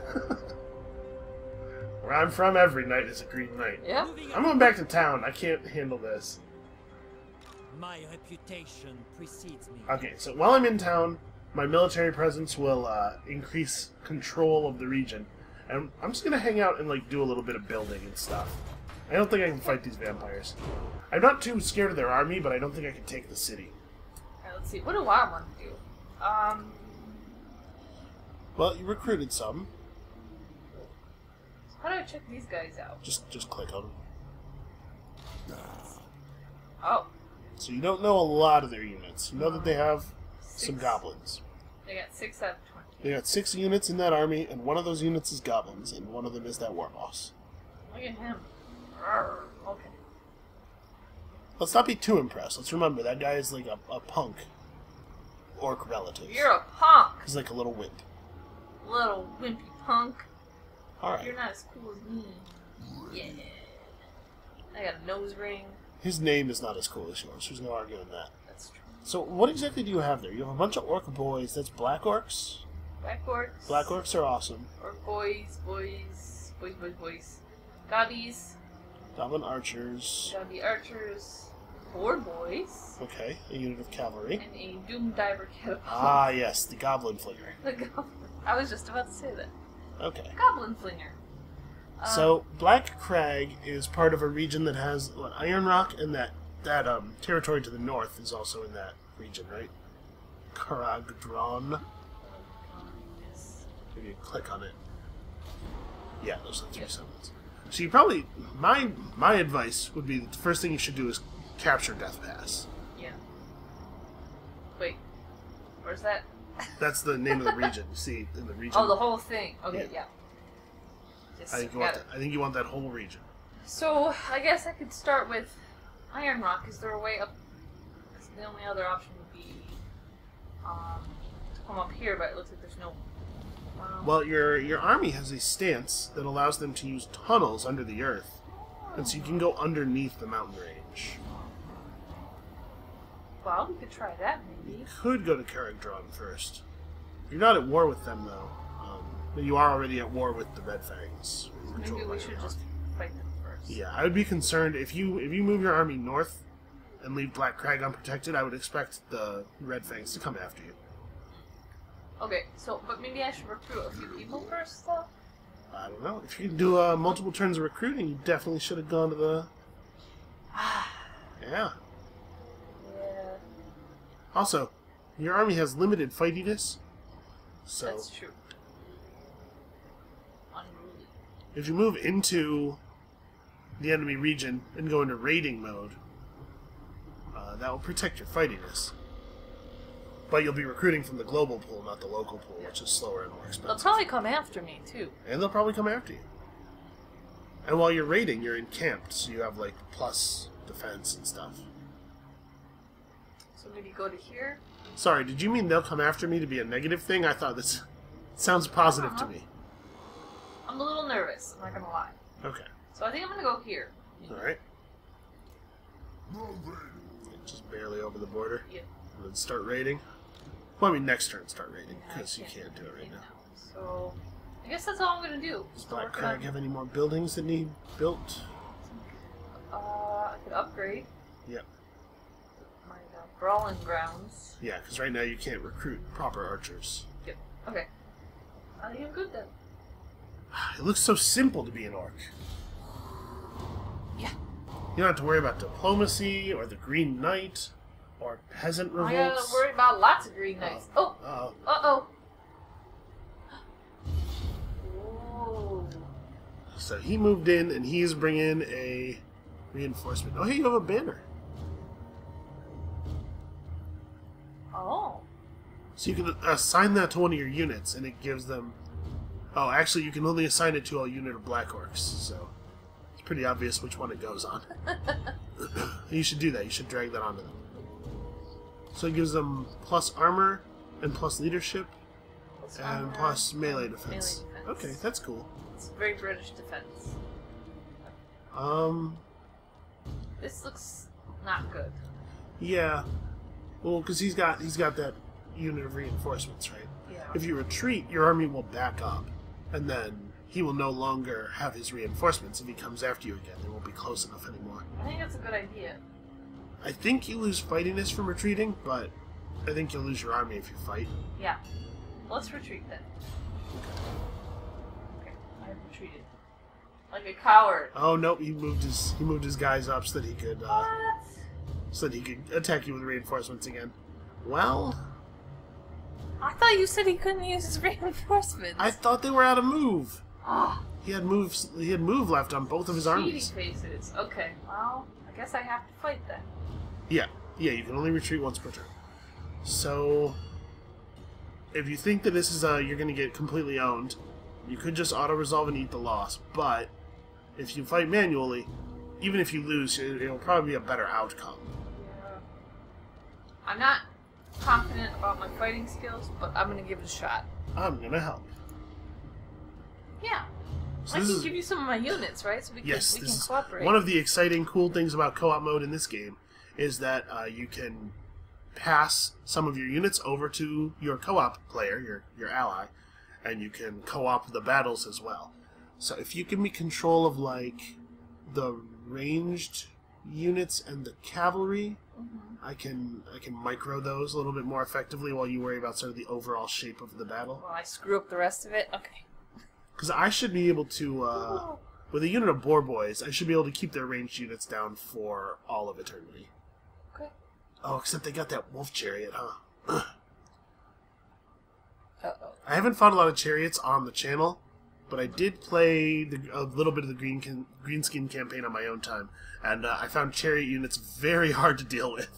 [SPEAKER 1] Where I'm from, every knight is a Green Knight.
[SPEAKER 2] Yeah?
[SPEAKER 1] I'm going back to town. I can't handle this.
[SPEAKER 3] My reputation precedes me.
[SPEAKER 1] Okay, so while I'm in town, my military presence will increase control of the region. And I'm just going to hang out and, like, do a little bit of building and stuff. I don't think I can fight these vampires. I'm not too scared of their army, but I don't think I can take the city.
[SPEAKER 2] Alright, let's see. What do I want to do?
[SPEAKER 1] Well, you recruited some.
[SPEAKER 2] How do I check these guys out?
[SPEAKER 1] Just click on them.
[SPEAKER 2] Oh.
[SPEAKER 1] So you don't know a lot of their units. You know that they have some
[SPEAKER 2] 6.
[SPEAKER 1] goblins.
[SPEAKER 2] They got 6 out of 20.
[SPEAKER 1] They got 6 units in that army, and one of those units is goblins, and one of them is that war boss.
[SPEAKER 2] Look at him. Arrgh. Okay.
[SPEAKER 1] Let's not be too impressed. Let's remember, that guy is like a punk orc relative.
[SPEAKER 2] You're a punk!
[SPEAKER 1] He's like a little wimp.
[SPEAKER 2] Little wimpy punk.
[SPEAKER 1] Alright.
[SPEAKER 2] You're not as cool as me. Yeah. I got a nose ring.
[SPEAKER 1] His name is not as cool as yours. There's no arguing that.
[SPEAKER 2] That's true.
[SPEAKER 1] So, what exactly do you have there? You have a bunch of orc boys. That's black orcs?
[SPEAKER 2] Black orcs.
[SPEAKER 1] Black orcs are awesome.
[SPEAKER 2] Orc boys. Gobbies.
[SPEAKER 1] Goblin archers.
[SPEAKER 2] Gobby archers. Boar boys.
[SPEAKER 1] Okay, a unit of cavalry.
[SPEAKER 2] And a doom diver catapult.
[SPEAKER 1] Ah, yes, the goblin flinger.
[SPEAKER 2] The goblin. I was just about to say that.
[SPEAKER 1] Okay.
[SPEAKER 2] Goblin flinger.
[SPEAKER 1] So, Black Crag is part of a region that has Iron Rock, and that territory to the north is also in that region, right? Karagdron.
[SPEAKER 2] Yes.
[SPEAKER 1] If you click on it. Yeah, those are the 3 summons. So you probably... My advice would be the first thing you should do is capture Death Pass.
[SPEAKER 2] Yeah. Wait. Where's that?
[SPEAKER 1] That's the name of the region. You see, in the region.
[SPEAKER 2] Oh, the whole thing. Okay, yeah. Yes,
[SPEAKER 1] I think
[SPEAKER 2] got it.
[SPEAKER 1] you want that whole region.
[SPEAKER 2] So, I guess I could start with Iron Rock. Is there a way up? 'Cause the only other option would be to come up here, but it looks like there's no...
[SPEAKER 1] Well, your army has a stance that allows them to use tunnels under the earth. And so you can go underneath the mountain range.
[SPEAKER 2] Well, we could try that, maybe.
[SPEAKER 1] You could go to Karagdron first. You're not at war with them, though. But you are already at war with the Red Fangs.
[SPEAKER 2] Maybe we should just fight them first.
[SPEAKER 1] Yeah, I would be concerned if you move your army north and leave Black Crag unprotected. I would expect the Red Fangs to come after you.
[SPEAKER 2] Okay, so, but maybe I should recruit a few people first, though?
[SPEAKER 1] I don't know. If you can do multiple turns of recruiting, you definitely should have gone to the... Yeah.
[SPEAKER 2] Yeah.
[SPEAKER 1] Also, your army has limited fightiness. So
[SPEAKER 2] That's true. Unruly.
[SPEAKER 1] if you move into the enemy region and go into raiding mode, that will protect your fightiness. But you'll be recruiting from the global pool, not the local pool, which is slower and more
[SPEAKER 2] They'll
[SPEAKER 1] expensive.
[SPEAKER 2] probably come after me, too.
[SPEAKER 1] And they'll probably come after you. And while you're raiding, you're encamped, so you have, like, plus defense and stuff.
[SPEAKER 2] So maybe go to here?
[SPEAKER 1] Sorry, did you mean they'll come after me to be a negative thing? I thought this sounds positive to me.
[SPEAKER 2] I'm a little nervous, I'm not gonna lie.
[SPEAKER 1] Okay.
[SPEAKER 2] So I think I'm gonna go here.
[SPEAKER 1] Alright. Just barely over the border.
[SPEAKER 2] Yep.
[SPEAKER 1] And then start raiding. Well, I mean, next turn start raiding,
[SPEAKER 2] Yeah,
[SPEAKER 1] because
[SPEAKER 2] I
[SPEAKER 1] you can't do it right now.
[SPEAKER 2] So I guess that's all I'm gonna do.
[SPEAKER 1] Does
[SPEAKER 2] Just
[SPEAKER 1] Black
[SPEAKER 2] work
[SPEAKER 1] Crag
[SPEAKER 2] on-
[SPEAKER 1] have any more buildings that need built?
[SPEAKER 2] I could upgrade
[SPEAKER 1] Yep.
[SPEAKER 2] my brawling grounds.
[SPEAKER 1] Yeah, because right now you can't recruit proper archers.
[SPEAKER 2] Yep. Okay. I think I'm good then.
[SPEAKER 1] It looks so simple to be an orc.
[SPEAKER 2] Yeah.
[SPEAKER 1] You don't have to worry about diplomacy, or the Green Knight, or peasant
[SPEAKER 2] I
[SPEAKER 1] revolts.
[SPEAKER 2] gotta worry about lots of green knights. Oh!
[SPEAKER 1] Uh-oh.
[SPEAKER 2] Uh-oh! Ooh.
[SPEAKER 1] So he moved in, and he's bringing a reinforcement. Oh, hey, you have a banner.
[SPEAKER 2] Oh.
[SPEAKER 1] So you can assign that to one of your units, and it gives them... Oh, actually, you can only assign it to a unit of Black Orcs, so it's pretty obvious which one it goes on. You should do that. You should drag that onto them. So it gives them plus armor, and plus leadership,
[SPEAKER 2] Plus
[SPEAKER 1] and
[SPEAKER 2] armor,
[SPEAKER 1] plus melee
[SPEAKER 2] and
[SPEAKER 1] defense.
[SPEAKER 2] melee defense.
[SPEAKER 1] Okay, that's cool.
[SPEAKER 2] It's very British defense. This looks not good.
[SPEAKER 1] Yeah. Well, because he's got that unit of reinforcements, right?
[SPEAKER 2] Yeah.
[SPEAKER 1] If you retreat, your army will back up, and then he will no longer have his reinforcements. If he comes after you again, they won't be close enough anymore.
[SPEAKER 2] I think that's a good idea.
[SPEAKER 1] I think you lose fightiness from retreating, but I think you'll lose your army if you fight.
[SPEAKER 2] Yeah. Let's retreat then. Okay, I retreated. Like a coward.
[SPEAKER 1] Oh nope, he moved his guys up so that he could
[SPEAKER 2] What?
[SPEAKER 1] attack you with reinforcements again. Well,
[SPEAKER 2] I thought you said he couldn't use his reinforcements.
[SPEAKER 1] I thought they were out of move.
[SPEAKER 2] Ah,
[SPEAKER 1] He had move left on both of his armies.
[SPEAKER 2] cheating faces. Okay, well, I guess I have to fight then.
[SPEAKER 1] Yeah, you can only retreat once per turn. So, if you think that this is you're going to get completely owned, you could just auto-resolve and eat the loss. But if you fight manually, even if you lose, it'll probably be a better outcome.
[SPEAKER 2] Yeah. I'm not confident about my fighting skills, but I'm gonna give it a shot.
[SPEAKER 1] I'm going to help.
[SPEAKER 2] Yeah.
[SPEAKER 1] So
[SPEAKER 2] I
[SPEAKER 1] this
[SPEAKER 2] can
[SPEAKER 1] is-
[SPEAKER 2] give you some of my units, right? So we can,
[SPEAKER 1] Yes,
[SPEAKER 2] we
[SPEAKER 1] this
[SPEAKER 2] can
[SPEAKER 1] is
[SPEAKER 2] cooperate.
[SPEAKER 1] one of the exciting, cool things about co-op mode in this game is that you can pass some of your units over to your co-op player, your ally, and you can co-op the battles as well. So if you give me control of like the ranged units and the cavalry, I can micro those a little bit more effectively while you worry about sort of the overall shape of the battle.
[SPEAKER 2] Well, I screw up the rest of it? Okay.
[SPEAKER 1] Because I should be able to, with a unit of boar boys, I should be able to keep their ranged units down for all of eternity.
[SPEAKER 2] Okay.
[SPEAKER 1] Oh, except they got that wolf chariot, huh?
[SPEAKER 2] Uh-oh.
[SPEAKER 1] I haven't fought a lot of chariots on the channel, but I did play a little bit of the Greenskin campaign on my own time, and I found chariot units very hard to deal with.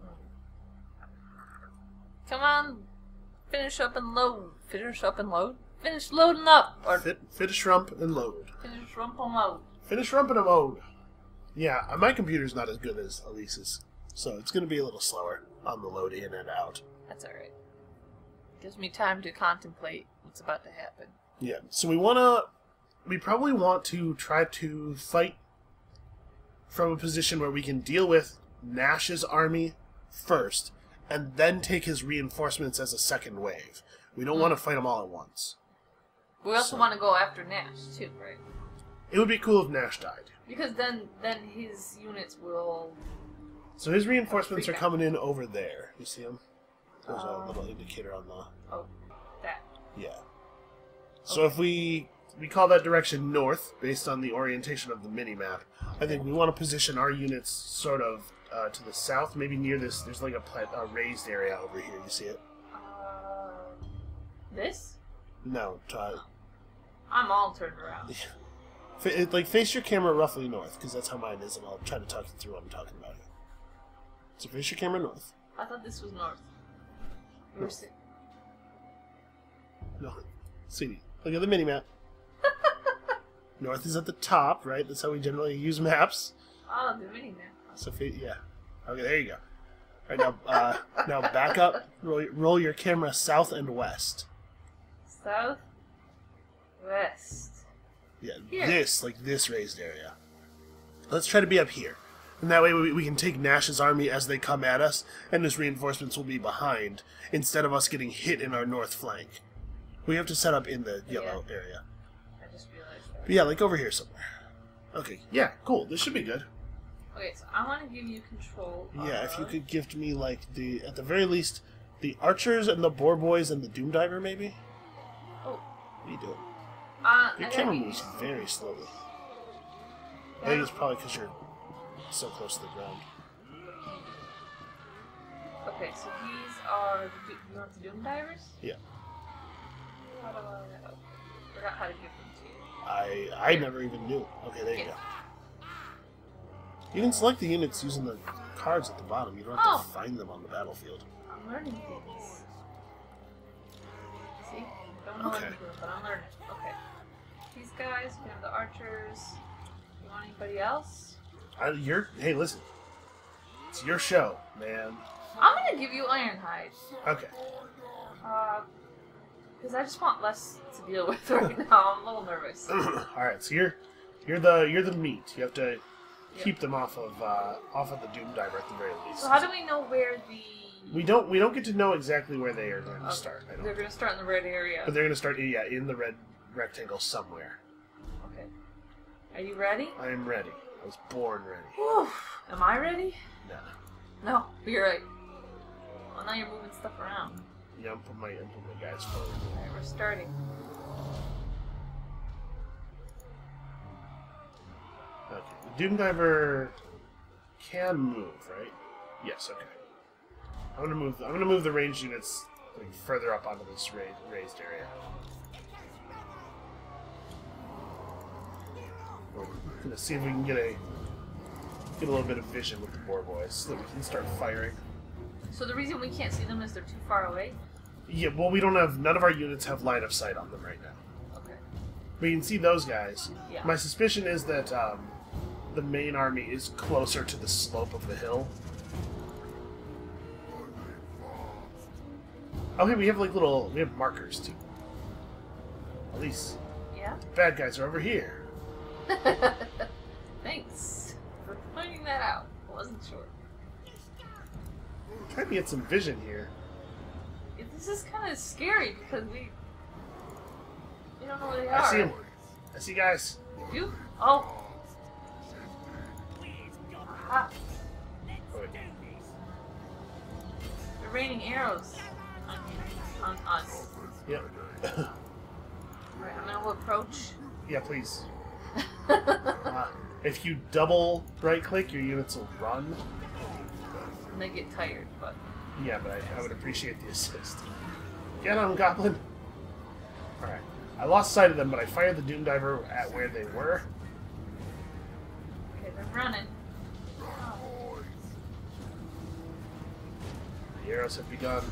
[SPEAKER 2] Come on. Finish up and load. Finish up and load? Finish loading up! Or
[SPEAKER 1] Finish rump and load.
[SPEAKER 2] finish rump and load.
[SPEAKER 1] Finish rump and a mode. Yeah, my computer's not as good as Alise's, so it's going to be a little slower on the load in and out.
[SPEAKER 2] That's alright. Gives me time to contemplate what's about to happen.
[SPEAKER 1] Yeah, so we probably want to try to fight from a position where we can deal with Nash's army first, and then take his reinforcements as a second wave. We don't want to fight them all at once.
[SPEAKER 2] We also want to go after Nash, too, right?
[SPEAKER 1] It would be cool if Nash died.
[SPEAKER 2] Because then his units will...
[SPEAKER 1] So his reinforcements are
[SPEAKER 2] Freak out.
[SPEAKER 1] coming in over there. You see them? There's a little indicator on the...
[SPEAKER 2] Oh, that.
[SPEAKER 1] Yeah. So if we We call that direction north, based on the orientation of the mini-map. I think we want to position our units sort of to the south, maybe near this. There's like a raised area over here. You see it?
[SPEAKER 2] This?
[SPEAKER 1] No.
[SPEAKER 2] I'm all turned around.
[SPEAKER 1] Like, face your camera roughly north, because that's how mine is, and I'll try to talk you through what I'm talking about here. So face your camera north.
[SPEAKER 2] I thought this was north. You were
[SPEAKER 1] No. Sweetie, look at the mini-map. North is at the top, right? That's how we generally use maps.
[SPEAKER 2] Oh, the mini map.
[SPEAKER 1] So, yeah. Okay, there you go. All right, now, now back up. Roll your camera south and west.
[SPEAKER 2] South, west.
[SPEAKER 1] Yeah,
[SPEAKER 2] Here.
[SPEAKER 1] this raised area. Let's try to be up here. And that way we can take Nash's army as they come at us, and his reinforcements will be behind, instead of us getting hit in our north flank. We have to set up in the yellow area.
[SPEAKER 2] I just realized that.
[SPEAKER 1] But yeah, like over here somewhere. Okay, yeah, cool. This should be good.
[SPEAKER 2] Okay, so I want to give you control
[SPEAKER 1] Yeah, if you could gift me, like, at the very least, the archers and the boar boys and the doom diver, maybe?
[SPEAKER 2] Oh.
[SPEAKER 1] What are you doing?
[SPEAKER 2] I
[SPEAKER 1] Your
[SPEAKER 2] gotta
[SPEAKER 1] camera
[SPEAKER 2] give
[SPEAKER 1] moves
[SPEAKER 2] you-
[SPEAKER 1] very slowly. I think it's probably because you're so close to the ground.
[SPEAKER 2] Okay, so these are you want the Doom Divers?
[SPEAKER 1] Yeah.
[SPEAKER 2] How do I forgot how to give them to you.
[SPEAKER 1] I never even knew. Okay, there you go. You can select the units using the cards at the bottom. You don't have to find them on the battlefield.
[SPEAKER 2] I'm learning things. See? Don't know what I'm doing, but I'm learning. Okay. These guys, we have the archers. You want anybody else?
[SPEAKER 1] Hey, listen. It's your show, man.
[SPEAKER 2] I'm gonna give you Ironhide.
[SPEAKER 1] Okay.
[SPEAKER 2] Because I just want less to deal with right now. I'm a little nervous.
[SPEAKER 1] Alright, so you're the meat. You have to keep them off of the Doom Diver at the very least.
[SPEAKER 2] So how do we know where the...
[SPEAKER 1] We don't get to know exactly where they are going to start.
[SPEAKER 2] They're going to start in the red area.
[SPEAKER 1] But they're going to start in the red rectangle somewhere.
[SPEAKER 2] Okay. Are you ready?
[SPEAKER 1] I am ready. I was born ready.
[SPEAKER 2] Whew. Am I ready?
[SPEAKER 1] No.
[SPEAKER 2] No, you're right. Well, now you're moving stuff around.
[SPEAKER 1] Yeah, I'm putting my guys forward.
[SPEAKER 2] Alright, we're starting.
[SPEAKER 1] Okay. The Doom Diver can move, right? Yes. Okay. I'm gonna move the ranged units like further up onto this raised area. We're gonna see if we can get a little bit of vision with the boar boys, so that we can start firing.
[SPEAKER 2] So the reason we can't see them is they're too far away?
[SPEAKER 1] Yeah. Well, none of our units have line of sight on them right now.
[SPEAKER 2] Okay.
[SPEAKER 1] We can see those guys.
[SPEAKER 2] Yeah.
[SPEAKER 1] My suspicion is that the main army is closer to the slope of the hill. Oh, hey, we have markers too. Alise.
[SPEAKER 2] Yeah?
[SPEAKER 1] Bad guys are over here.
[SPEAKER 2] Thanks for pointing that out. I wasn't sure.
[SPEAKER 1] I'm trying to get some vision here.
[SPEAKER 2] This is kind of scary because we don't know where they are.
[SPEAKER 1] I see them. I see guys.
[SPEAKER 2] You? Oh. Aha.
[SPEAKER 1] Oh, wait.
[SPEAKER 2] They're raining arrows on us.
[SPEAKER 1] Yep.
[SPEAKER 2] Right, I'm gonna approach.
[SPEAKER 1] Yeah, please. If you double right-click, your units will run.
[SPEAKER 2] And they get tired, but...
[SPEAKER 1] Yeah, but I would appreciate the assist. Get on, Goblin! Alright. I lost sight of them, but I fired the Doom Diver at where they were.
[SPEAKER 2] Okay, they're running. Oh.
[SPEAKER 1] The arrows have begun.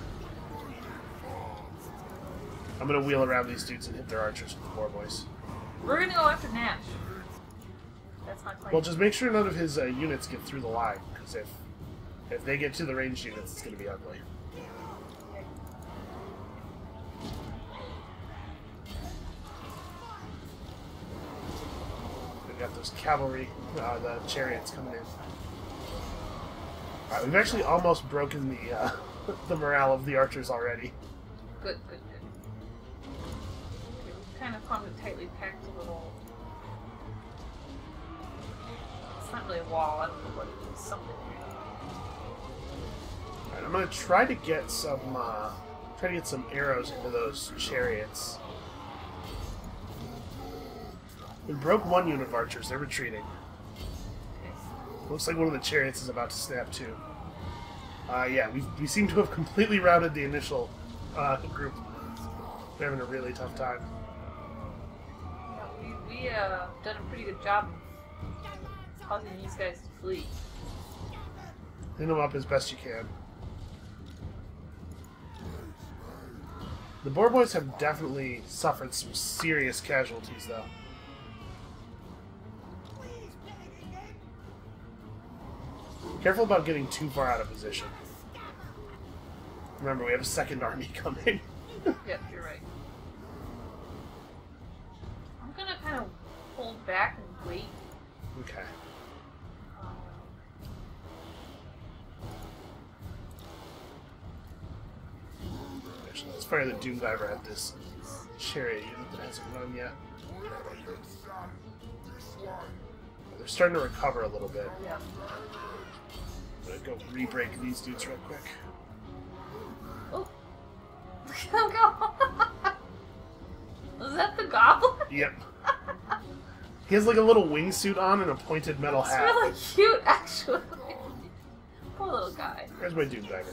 [SPEAKER 1] I'm gonna wheel around these dudes and hit their archers with the boar boys.
[SPEAKER 2] We're gonna go after Nash. That's my plan.
[SPEAKER 1] Well, just make sure none of his units get through the line, because if they get to the ranged units, it's gonna be ugly.
[SPEAKER 2] Okay.
[SPEAKER 1] We've got those cavalry, the chariots coming in. Alright, we've actually almost broken the the morale of the archers already.
[SPEAKER 2] Good, good, good. Okay, we've kind of formed a tightly packed little... It's not really a wall, I don't know what it is. Something.
[SPEAKER 1] Alright, I'm gonna try to get some arrows into those chariots. We broke one unit of archers. They're retreating.
[SPEAKER 2] Okay.
[SPEAKER 1] Looks like one of the chariots is about to snap too. Yeah, we seem to have completely routed the initial group. They're having a really tough time.
[SPEAKER 2] We done a pretty good job of causing these guys to flee.
[SPEAKER 1] Clean them up as best you can. The Boar Boys have definitely suffered some serious casualties, though. Careful about getting too far out of position. Remember, we have a second army coming.
[SPEAKER 2] Yep, you're right. I'm gonna kind of hold back and wait.
[SPEAKER 1] Okay. Actually, let's fire the Doom Diver at this chariot unit that hasn't run yet. They're starting to recover a little bit.
[SPEAKER 2] Yeah.
[SPEAKER 1] I'm gonna go re-break these dudes real quick.
[SPEAKER 2] Oh! Look at him go! Was that the goblin?
[SPEAKER 1] Yep. He has like a little wingsuit on and a pointed metal
[SPEAKER 2] It's
[SPEAKER 1] hat.
[SPEAKER 2] really cute, actually. Poor little guy.
[SPEAKER 1] There's my Doom Diver.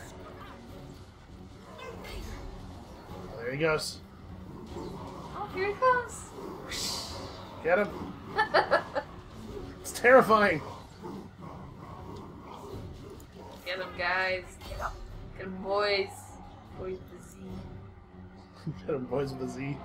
[SPEAKER 1] Oh, there he goes.
[SPEAKER 2] Oh, here he comes.
[SPEAKER 1] Get him. It's terrifying.
[SPEAKER 2] Get him, guys. Get him. Get him, boys. Boys with the Z.
[SPEAKER 1] Get him, boys with a Z.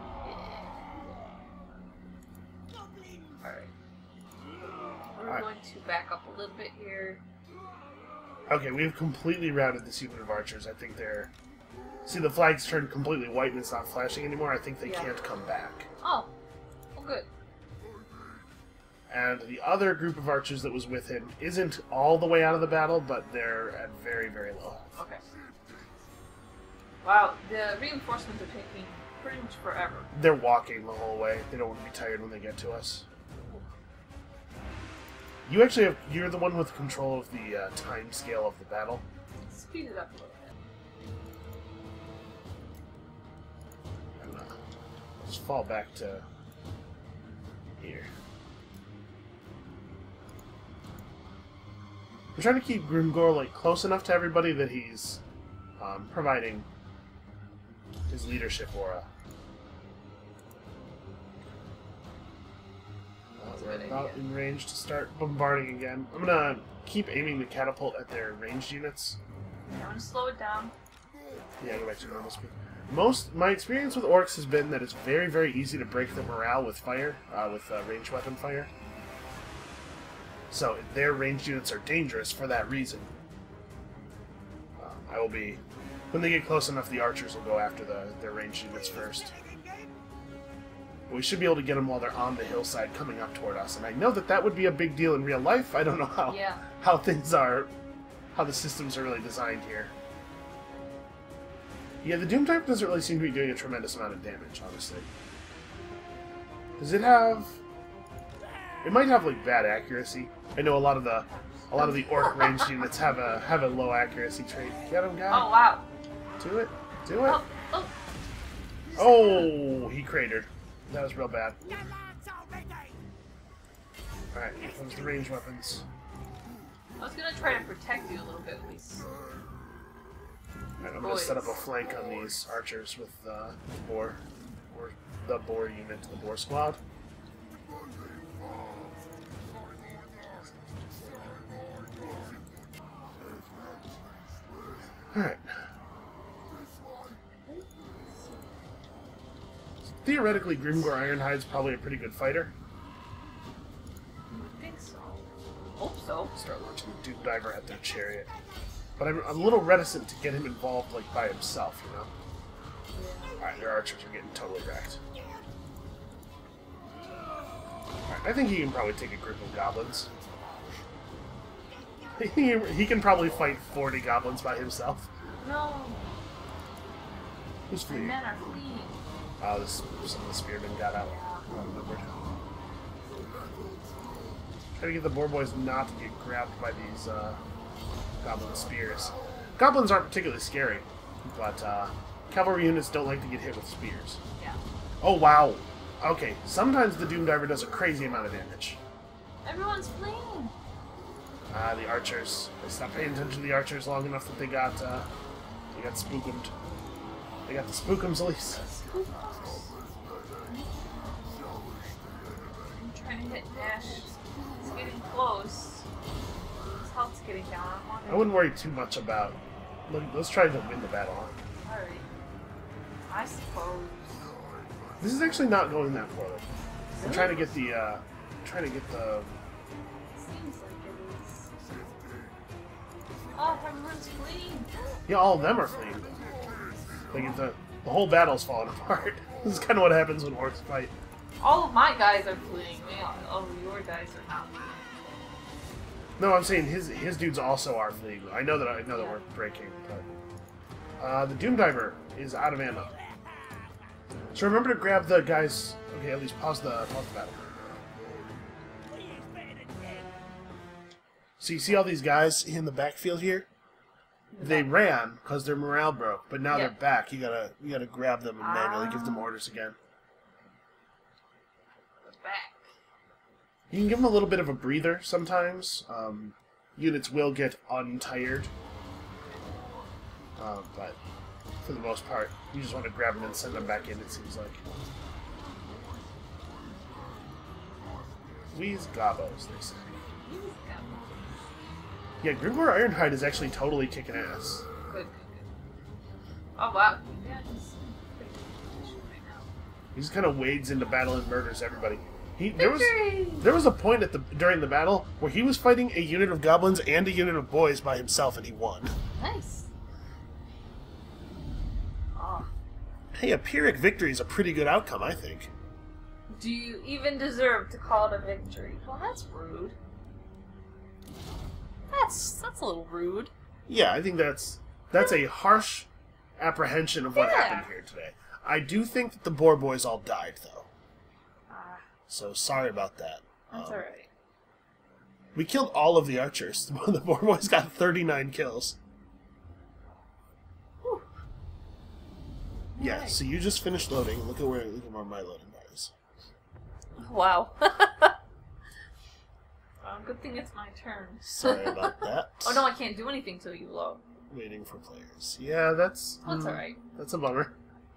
[SPEAKER 2] Alright. We're
[SPEAKER 1] Alright.
[SPEAKER 2] going to back up a little bit here.
[SPEAKER 1] Okay, we've completely routed this unit of archers. I think they're... See, the flag's turned completely white and it's not flashing anymore. I think they can't come back.
[SPEAKER 2] Oh. Oh, good.
[SPEAKER 1] And the other group of archers that was with him isn't all the way out of the battle, but they're at very, very low health.
[SPEAKER 2] Okay. Wow, the reinforcements are taking pretty much forever.
[SPEAKER 1] They're walking the whole way. They don't want to be tired when they get to us. You actually have... You're the one with control of the time scale of the battle.
[SPEAKER 2] Speed it up a little bit.
[SPEAKER 1] And, let's fall back to... here. I'm trying to keep Grimgor like close enough to everybody that he's providing his leadership aura. We're about in range to start bombarding again. I'm gonna keep aiming the catapult at their ranged units.
[SPEAKER 2] I'm gonna slow it down.
[SPEAKER 1] Yeah, go back to normal speed. My experience with orcs has been that it's very, very easy to break the morale with fire, with ranged weapon fire. So their ranged units are dangerous for that reason. I will be... When they get close enough, the archers will go after their ranged units first. But we should be able to get them while they're on the hillside coming up toward us. And I know that that would be a big deal in real life. I don't know how things are... How the systems are really designed here. Yeah, the Doom type doesn't really seem to be doing a tremendous amount of damage, honestly. Does it have... It might have like bad accuracy. I know a lot of the orc ranged units have a low accuracy trait. Get him, guy.
[SPEAKER 2] Oh, wow.
[SPEAKER 1] Do it. Do it.
[SPEAKER 2] Oh.
[SPEAKER 1] Oh, he cratered. That was real bad. Alright, here comes the ranged weapons.
[SPEAKER 2] I was gonna try to protect you a little bit with these.
[SPEAKER 1] Alright, I'm gonna set up a flank on these archers with the boar. Or the boar unit, the boar squad. Alright. Theoretically, Grimgor Ironhide's probably a pretty good fighter.
[SPEAKER 2] I think so. Hope so.
[SPEAKER 1] Start launching the Doom Diver at their chariot. But I'm a little reticent to get him involved like by himself, you know? Alright, their archers are getting totally wrecked. Alright, I think he can probably take a group of goblins. He can probably fight 40 goblins by himself.
[SPEAKER 2] No.
[SPEAKER 1] Who's
[SPEAKER 2] The
[SPEAKER 1] fleeing?
[SPEAKER 2] men are fleeing.
[SPEAKER 1] Oh, some of the spearmen got out. Outnumbered. Try to get the boar boys not to get grabbed by these goblin spears. Goblins aren't particularly scary, but cavalry units don't like to get hit with spears.
[SPEAKER 2] Yeah.
[SPEAKER 1] Oh, wow. Okay, sometimes the Doom Diver does a crazy amount of damage.
[SPEAKER 2] Everyone's fleeing.
[SPEAKER 1] The archers. They stopped paying attention to the archers long enough that they got spookumed. They got the spookums, Alise.
[SPEAKER 2] I'm trying to hit Ash. It's getting close. His health's getting down.
[SPEAKER 1] I wouldn't worry too much about. Let's try to win the battle.
[SPEAKER 2] Alright. I suppose.
[SPEAKER 1] This is actually not going that poorly. I'm
[SPEAKER 2] Really?
[SPEAKER 1] trying to get the.
[SPEAKER 2] Seems like it is. Oh, everyone's fleeing.
[SPEAKER 1] Yeah, all of them are fleeing. Like the whole battle's falling apart. This is kind of what happens when orcs fight.
[SPEAKER 2] All of my guys are fleeing. All of your guys are not fleeing.
[SPEAKER 1] No, I'm saying his dudes also are fleeing. I know that we're breaking, but the Doom Diver is out of ammo. So remember to grab the guys. Okay, at least pause the battle. So you see all these guys in the backfield here? They ran because their morale broke, but now they're back. You gotta grab them and manually give them orders again.
[SPEAKER 2] They're back.
[SPEAKER 1] You can give them a little bit of a breather sometimes. Units will get untired, but for the most part, you just want to grab them and send them back in. It seems like. Weeze gobos, they say. Yeah, Grimoire Ironhide is actually totally kicking ass.
[SPEAKER 2] Good. Oh wow. Yeah, he's pretty good right now.
[SPEAKER 1] He just kind of wades into battle and murders everybody. There was a point during the battle where he was fighting a unit of goblins and a unit of boys by himself, and he won.
[SPEAKER 2] Nice. Oh.
[SPEAKER 1] Hey, a Pyrrhic victory is a pretty good outcome, I think.
[SPEAKER 2] Do you even deserve to call it a victory? Well, that's rude. That's a little rude.
[SPEAKER 1] Yeah, I think that's a harsh apprehension of what happened here today. I do think that the Boar Boys all died, though. So sorry about that.
[SPEAKER 2] That's alright.
[SPEAKER 1] We killed all of the archers. The Boar Boys got 39 kills.
[SPEAKER 2] Whew.
[SPEAKER 1] Yeah,
[SPEAKER 2] Right.
[SPEAKER 1] so you just finished loading. Look at where my loading bar is.
[SPEAKER 2] Wow. Good thing it's my turn.
[SPEAKER 1] Sorry about that.
[SPEAKER 2] Oh no, I can't do anything till you load.
[SPEAKER 1] Waiting for players. Yeah, that's
[SPEAKER 2] alright.
[SPEAKER 1] That's a bummer.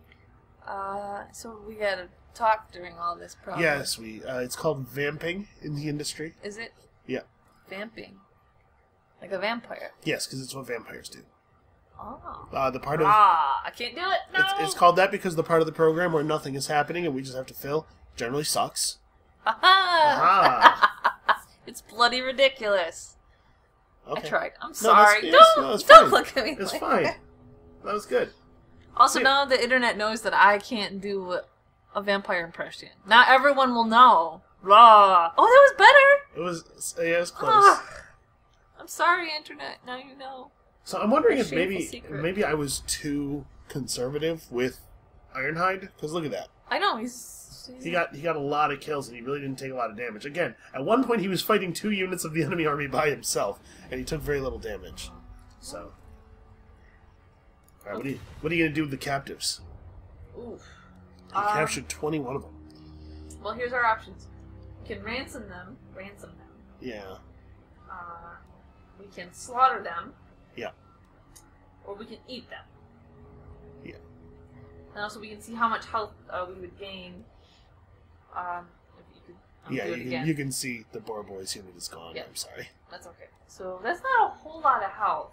[SPEAKER 2] So we gotta talk during all this problem.
[SPEAKER 1] Yes, it's called vamping in the industry.
[SPEAKER 2] Is it?
[SPEAKER 1] Yeah.
[SPEAKER 2] Vamping. Like a vampire.
[SPEAKER 1] Yes, because it's what vampires do.
[SPEAKER 2] Oh.
[SPEAKER 1] The part of
[SPEAKER 2] I can't do it. No.
[SPEAKER 1] It's called that because the part of the program where nothing is happening and we just have to fill generally sucks.
[SPEAKER 2] Aha! It's bloody ridiculous.
[SPEAKER 1] Okay.
[SPEAKER 2] I tried. I'm
[SPEAKER 1] No,
[SPEAKER 2] sorry.
[SPEAKER 1] that's
[SPEAKER 2] Don't
[SPEAKER 1] fine.
[SPEAKER 2] look at me.
[SPEAKER 1] It's
[SPEAKER 2] like
[SPEAKER 1] fine.
[SPEAKER 2] that.
[SPEAKER 1] That was good.
[SPEAKER 2] Also,
[SPEAKER 1] Yeah.
[SPEAKER 2] now the internet knows that I can't do a vampire impression. Not everyone will know. Blah. Oh, that was better.
[SPEAKER 1] It was close.
[SPEAKER 2] I'm sorry, internet. Now you know.
[SPEAKER 1] So I'm wondering
[SPEAKER 2] A
[SPEAKER 1] if
[SPEAKER 2] shameful secret.
[SPEAKER 1] maybe I was too conservative with Ironhide, because look at that.
[SPEAKER 2] I know
[SPEAKER 1] He got a lot of kills and he really didn't take a lot of damage. Again, at one point he was fighting 2 units of the enemy army by himself, and he took very little damage. So, all right, what are you gonna do with the captives?
[SPEAKER 2] Oof.
[SPEAKER 1] He captured 21 of them.
[SPEAKER 2] Well, here's our options. We can ransom them.
[SPEAKER 1] Yeah.
[SPEAKER 2] We can slaughter them.
[SPEAKER 1] Yeah.
[SPEAKER 2] Or we can eat them.
[SPEAKER 1] Yeah.
[SPEAKER 2] And also we can see how much health we would gain. If you could do it again.
[SPEAKER 1] You can see the Boar Boys unit is gone.
[SPEAKER 2] Yeah.
[SPEAKER 1] I'm sorry.
[SPEAKER 2] That's okay. So that's not a whole lot of health.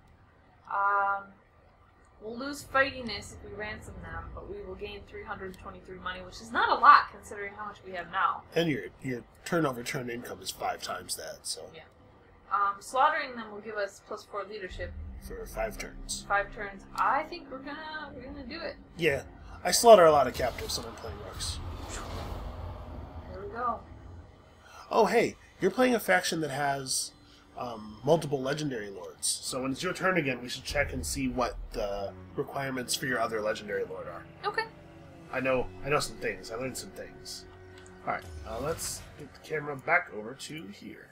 [SPEAKER 2] We'll lose fightiness if we ransom them, but we will gain 323 money, which is not a lot considering how much we have now.
[SPEAKER 1] And your turnover turn income is 5 times that, so
[SPEAKER 2] Yeah. Slaughtering them will give us +4 leadership.
[SPEAKER 1] for 5 turns.
[SPEAKER 2] 5 turns. I think we're gonna do it.
[SPEAKER 1] Yeah. I slaughter a lot of captives when I'm playing orcs.
[SPEAKER 2] Here we go.
[SPEAKER 1] Oh, hey, you're playing a faction that has multiple legendary lords. So when it's your turn again, we should check and see what the requirements for your other legendary lord are.
[SPEAKER 2] Okay.
[SPEAKER 1] I know some things. I learned some things. Alright, let's get the camera back over to here.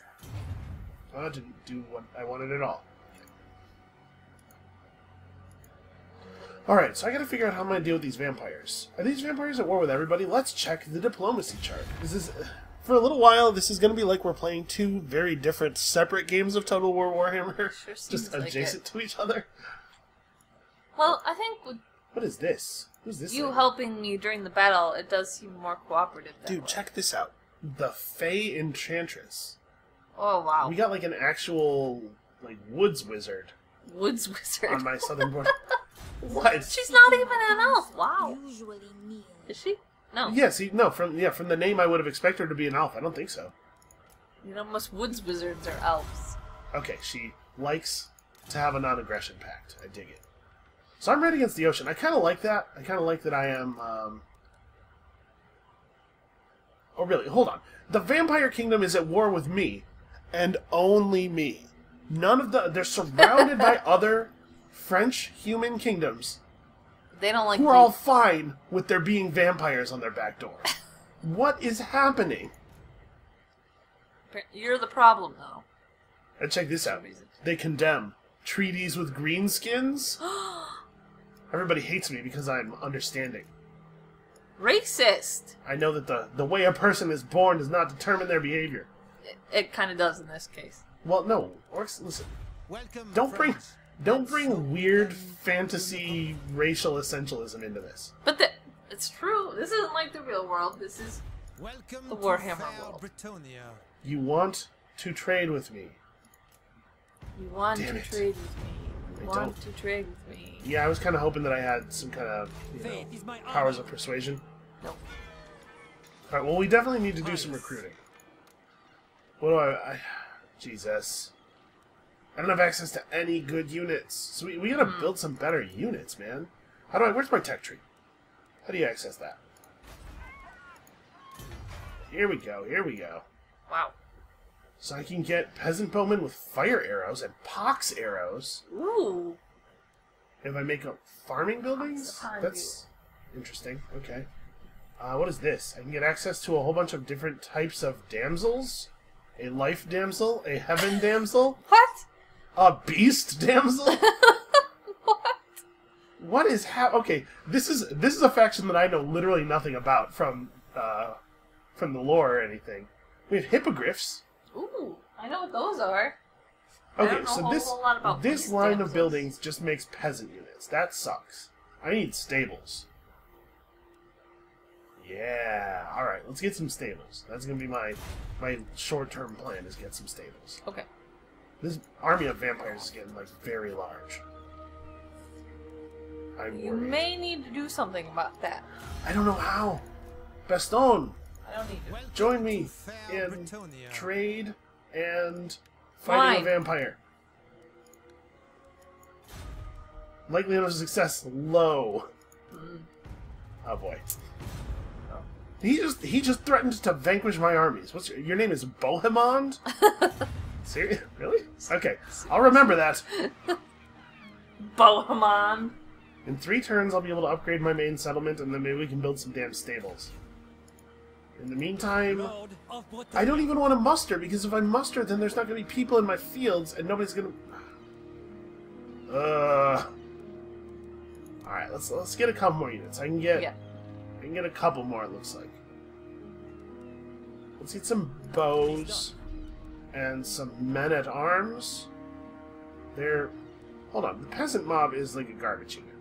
[SPEAKER 1] Didn't do what I wanted at all. Alright, so I gotta figure out how I'm gonna deal with these vampires. Are these vampires at war with everybody? Let's check the diplomacy chart. This is, for a little while, this is gonna be like we're playing two very different, separate games of Total War Warhammer.
[SPEAKER 2] Sure seems
[SPEAKER 1] just
[SPEAKER 2] like
[SPEAKER 1] adjacent to each other.
[SPEAKER 2] Well, I think with
[SPEAKER 1] What is this? Who's this
[SPEAKER 2] you
[SPEAKER 1] thing?
[SPEAKER 2] helping me during the battle, it does seem more cooperative that
[SPEAKER 1] Dude,
[SPEAKER 2] way.
[SPEAKER 1] check this out. The Fey Enchantress.
[SPEAKER 2] Oh, wow.
[SPEAKER 1] We got like an actual, like, woods wizard
[SPEAKER 2] Woods wizard.
[SPEAKER 1] on my southern border. What?
[SPEAKER 2] She's not even an elf. Wow.
[SPEAKER 5] Usually kneel.
[SPEAKER 2] Is she? No.
[SPEAKER 1] Yeah, see, no, from the name I would have expected her to be an elf. I don't think so.
[SPEAKER 2] You know, most woods wizards are elves.
[SPEAKER 1] Okay, she likes to have a non-aggression pact. I dig it. So I'm right against the ocean. I kind of like that. I kind of like that I am... Oh, really? Hold on. The Vampire Kingdom is at war with me, and only me. None of the... They're surrounded by other French human kingdoms
[SPEAKER 2] They don't like
[SPEAKER 1] who are all fine with there being vampires on their back door. What is happening?
[SPEAKER 2] You're the problem, though.
[SPEAKER 1] And check this out.
[SPEAKER 2] reason.
[SPEAKER 1] They condemn treaties with greenskins. Everybody hates me because I'm understanding.
[SPEAKER 2] Racist!
[SPEAKER 1] I know that the way a person is born does not determine their behavior.
[SPEAKER 2] It kind of does in this case.
[SPEAKER 1] Well, no. Orcs, listen.
[SPEAKER 4] Welcome,
[SPEAKER 1] Don't
[SPEAKER 4] friends.
[SPEAKER 1] bring weird fantasy racial essentialism into this.
[SPEAKER 2] But it's true. This isn't like the real world. This is...
[SPEAKER 4] Welcome
[SPEAKER 2] The
[SPEAKER 4] to
[SPEAKER 2] Warhammer
[SPEAKER 4] fair
[SPEAKER 2] world.
[SPEAKER 4] Britonia.
[SPEAKER 1] You want to trade with me.
[SPEAKER 2] You want
[SPEAKER 1] Damn
[SPEAKER 2] to
[SPEAKER 1] it.
[SPEAKER 2] trade with me. You
[SPEAKER 1] I
[SPEAKER 2] want
[SPEAKER 1] don't.
[SPEAKER 2] to trade with me.
[SPEAKER 1] Yeah, I was kind of hoping that I had some kind of,
[SPEAKER 3] Faith is my
[SPEAKER 1] powers
[SPEAKER 3] honor.
[SPEAKER 1] of persuasion.
[SPEAKER 2] Nope.
[SPEAKER 1] Alright, well, we definitely need to do some recruiting. What do I Jesus. I don't have access to any good units. So we gotta build some better units, man. Where's my tech tree? How do you access that? Here we go, here we go.
[SPEAKER 2] Wow.
[SPEAKER 1] So I can get peasant bowmen with fire arrows and pox arrows.
[SPEAKER 2] Ooh.
[SPEAKER 1] If I make up farming buildings?
[SPEAKER 2] upon
[SPEAKER 1] That's interesting. Okay. What is this? I can get access to a whole bunch of different types of damsels. A life damsel, a heaven damsel,
[SPEAKER 2] What?
[SPEAKER 1] a beast damsel.
[SPEAKER 2] What?
[SPEAKER 1] What is Okay, this is a faction that I know literally nothing about from the lore or anything. We have hippogriffs.
[SPEAKER 2] Ooh. I know what those are. I
[SPEAKER 1] Okay,
[SPEAKER 2] don't know
[SPEAKER 1] so
[SPEAKER 2] a whole lot about
[SPEAKER 1] this
[SPEAKER 2] beast
[SPEAKER 1] line
[SPEAKER 2] damsels.
[SPEAKER 1] of buildings just makes peasant units. That sucks. I need stables. Yeah. All right, let's get some stables. That's gonna be my short-term plan is get some stables.
[SPEAKER 2] Okay.
[SPEAKER 1] This army of vampires is getting like very large. I'm
[SPEAKER 2] You
[SPEAKER 1] worried.
[SPEAKER 2] may need to do something about that.
[SPEAKER 1] I don't know how. Baston,
[SPEAKER 2] I don't need to.
[SPEAKER 4] Welcome
[SPEAKER 1] join me
[SPEAKER 4] to fair
[SPEAKER 1] in
[SPEAKER 4] Britonia.
[SPEAKER 1] trade and fighting a
[SPEAKER 2] Fine.
[SPEAKER 1] vampire. Likelihood of success low. Oh boy. He just threatened to vanquish my armies. Your name is Bohemond? Serious? Really? Okay, I'll remember that.
[SPEAKER 2] Bohemond.
[SPEAKER 1] In 3 turns, I'll be able to upgrade my main settlement, and then maybe we can build some damn stables. In the meantime,
[SPEAKER 3] Lord of Bretagne.
[SPEAKER 1] I don't even want to muster, because if I muster, then there's not going to be people in my fields, and nobody's going to... Alright, let's get a couple more units. I can get a couple more, it looks like. Let's get some bows and some men-at-arms. Hold on, the peasant mob is like a garbage unit.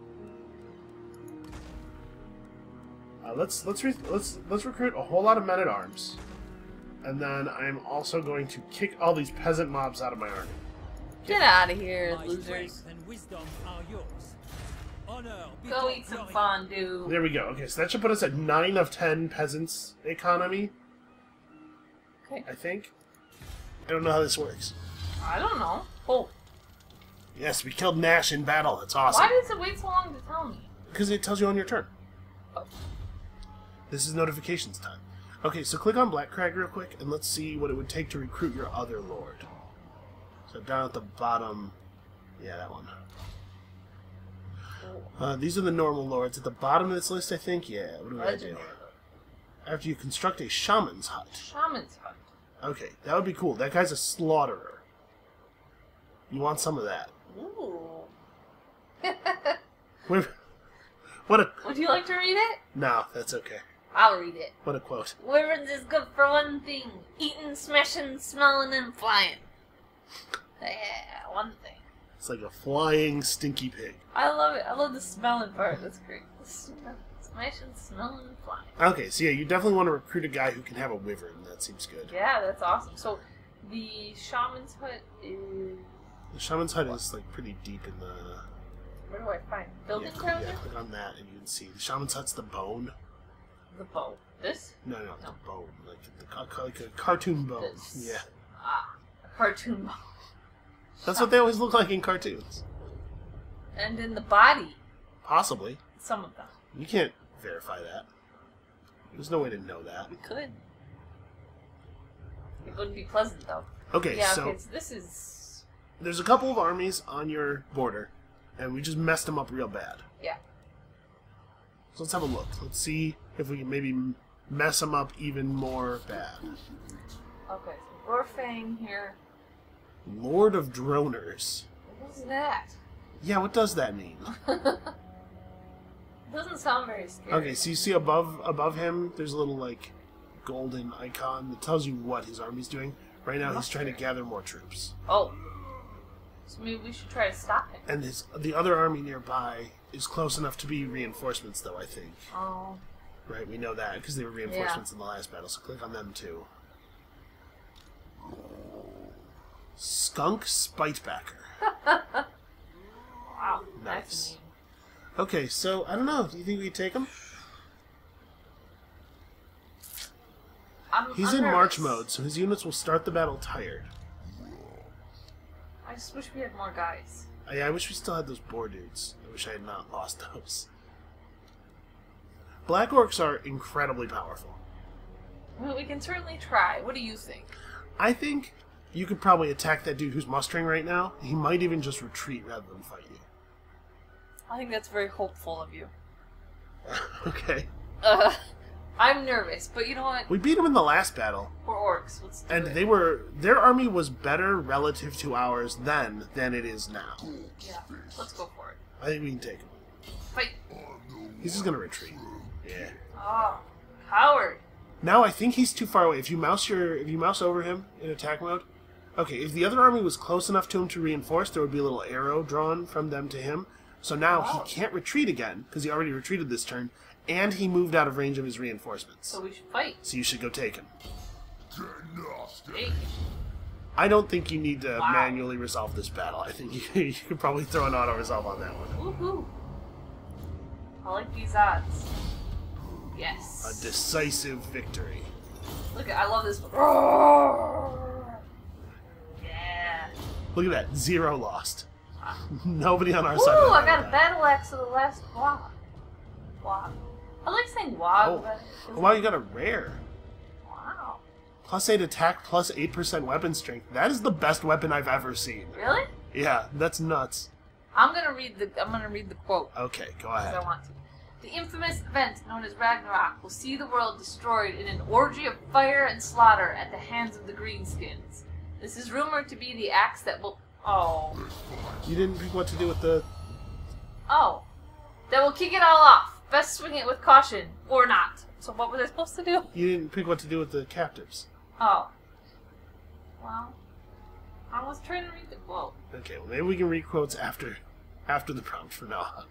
[SPEAKER 1] Let's recruit a whole lot of men-at-arms. And then I'm also going to kick all these peasant mobs out of my army.
[SPEAKER 2] Get out of here,
[SPEAKER 3] My
[SPEAKER 2] losers.
[SPEAKER 3] strength and wisdom are yours. Honor be
[SPEAKER 2] Go
[SPEAKER 3] to
[SPEAKER 2] eat some
[SPEAKER 3] glory.
[SPEAKER 2] fondue.
[SPEAKER 1] There we go. Okay, so that should put us at 9 of 10 peasants economy,
[SPEAKER 2] Okay.
[SPEAKER 1] I think. I don't know how this works.
[SPEAKER 2] I don't know. Oh.
[SPEAKER 1] Yes, we killed Nash in battle. That's awesome.
[SPEAKER 2] Why does it wait so long to tell me?
[SPEAKER 1] Because it tells you on your turn.
[SPEAKER 2] Oh.
[SPEAKER 1] This is notifications time. Okay, so click on Black Crag real quick, and let's see what it would take to recruit your other lord. So down at the bottom... Yeah, that one. These are the normal lords. At the bottom of this list, I think, yeah. What do I do?
[SPEAKER 2] Legendary.
[SPEAKER 1] After you construct a shaman's hut.
[SPEAKER 2] Shaman's hut.
[SPEAKER 1] Okay, that would be cool. That guy's a slaughterer. You want some of that.
[SPEAKER 2] Ooh.
[SPEAKER 1] We're What a...
[SPEAKER 2] Would you like to read it?
[SPEAKER 1] No, that's okay.
[SPEAKER 2] I'll read it.
[SPEAKER 1] What a quote.
[SPEAKER 2] Wyverns is good for one thing. Eating, smashing, smelling, and flying. Yeah, one thing.
[SPEAKER 1] It's like a flying stinky pig.
[SPEAKER 2] I love it. I love the smelling part. That's great. Smashing, smelling, and flying.
[SPEAKER 1] Okay, so yeah, you definitely want to recruit a guy who can have a wyvern. That seems good.
[SPEAKER 2] Yeah, that's awesome. So, the shaman's hut is...
[SPEAKER 1] The shaman's hut is like pretty deep in the...
[SPEAKER 2] Where do I find? Building
[SPEAKER 1] yeah,
[SPEAKER 2] ground?
[SPEAKER 1] yeah, click on that and you can see. The shaman's hut's the bone.
[SPEAKER 2] The bow. This?
[SPEAKER 1] No, the bone. Like a cartoon bone.
[SPEAKER 2] This.
[SPEAKER 1] Yeah.
[SPEAKER 2] Ah, a cartoon bow.
[SPEAKER 1] That's what they always look like in cartoons.
[SPEAKER 2] And in the body.
[SPEAKER 1] Possibly.
[SPEAKER 2] Some of them.
[SPEAKER 1] You can't verify that. There's no way to know that.
[SPEAKER 2] We could. It wouldn't be pleasant, though.
[SPEAKER 1] Okay,
[SPEAKER 2] yeah,
[SPEAKER 1] so...
[SPEAKER 2] okay, so this is...
[SPEAKER 1] There's a couple of armies on your border, and we just messed them up real bad.
[SPEAKER 2] Yeah.
[SPEAKER 1] So let's have a look. Let's see if we can maybe mess them up even more bad.
[SPEAKER 2] Okay, so Gorfang here.
[SPEAKER 1] Lord of Droners.
[SPEAKER 2] What's that?
[SPEAKER 1] Yeah, what does that mean?
[SPEAKER 2] Doesn't sound very scary.
[SPEAKER 1] Okay, so you see above him, there's a little, like, golden icon that tells you what his army's doing. Right now, he's trying to gather more troops.
[SPEAKER 2] Oh. So maybe we should try to stop him.
[SPEAKER 1] And the other army nearby is close enough to be reinforcements, though, I think.
[SPEAKER 2] Oh.
[SPEAKER 1] Right, we know that, because they were reinforcements in the last battle, so click on them, too. Skunk Spitebacker.
[SPEAKER 2] Wow.
[SPEAKER 1] Nice.
[SPEAKER 2] That's neat.
[SPEAKER 1] Okay, so, I don't know. Do you think we could take him? He's
[SPEAKER 2] I'm
[SPEAKER 1] in March
[SPEAKER 2] nervous.
[SPEAKER 1] mode, so his units will start the battle tired.
[SPEAKER 2] I just wish we had more guys.
[SPEAKER 1] I wish we still had those boar dudes. I wish I had not lost those. Black Orcs are incredibly powerful.
[SPEAKER 2] Well, we can certainly try. What do you think?
[SPEAKER 1] I think you could probably attack that dude who's mustering right now. He might even just retreat rather than fight you.
[SPEAKER 2] I think that's very hopeful of you.
[SPEAKER 1] Okay.
[SPEAKER 2] I'm nervous, but you know what?
[SPEAKER 1] We beat him in the last battle.
[SPEAKER 2] We're orcs. Let's do
[SPEAKER 1] And
[SPEAKER 2] it.
[SPEAKER 1] their army was better relative to ours then than it is now.
[SPEAKER 2] Yeah, let's go for it.
[SPEAKER 1] I think we can take him.
[SPEAKER 2] Fight!
[SPEAKER 1] He's just gonna retreat. Yeah.
[SPEAKER 2] Oh, coward!
[SPEAKER 1] Now I think he's too far away. If you mouse over him in attack mode, okay. If the other army was close enough to him to reinforce, there would be a little arrow drawn from them to him. So now he can't retreat again because he already retreated this turn, and he moved out of range of his reinforcements.
[SPEAKER 2] So we should fight.
[SPEAKER 1] So you should go take him.
[SPEAKER 2] Hey.
[SPEAKER 1] I don't think you need to manually resolve this battle. I think you could probably throw an auto resolve on that one.
[SPEAKER 2] Woohoo! I like these odds. Yes.
[SPEAKER 1] A decisive victory.
[SPEAKER 2] Look, I love this. Roar! Yeah.
[SPEAKER 1] Look at that, 0 lost. Nobody on our
[SPEAKER 2] Ooh,
[SPEAKER 1] side.
[SPEAKER 2] I got a battle axe of the last block. Wog. I like saying wog,
[SPEAKER 1] Oh,
[SPEAKER 2] but
[SPEAKER 1] oh wow, you got a rare.
[SPEAKER 2] wow.
[SPEAKER 1] +8 attack, +8% weapon strength. That is the best weapon I've ever seen.
[SPEAKER 2] Really?
[SPEAKER 1] Yeah, that's nuts.
[SPEAKER 2] I'm gonna read the quote.
[SPEAKER 1] Okay, go
[SPEAKER 2] Because
[SPEAKER 1] ahead.
[SPEAKER 2] I want to. The infamous event known as Ragnarok will see the world destroyed in an orgy of fire and slaughter at the hands of the Greenskins. This is rumored to be the axe that will... Oh.
[SPEAKER 1] You didn't pick what to do with the...
[SPEAKER 2] Oh. That will kick it all off. Best swing it with caution. Or not. So what was I supposed to do?
[SPEAKER 1] You didn't pick what to do with the captives.
[SPEAKER 2] Oh. Well. I was trying to read the quote.
[SPEAKER 1] Okay, well maybe we can read quotes after the prompt from now on.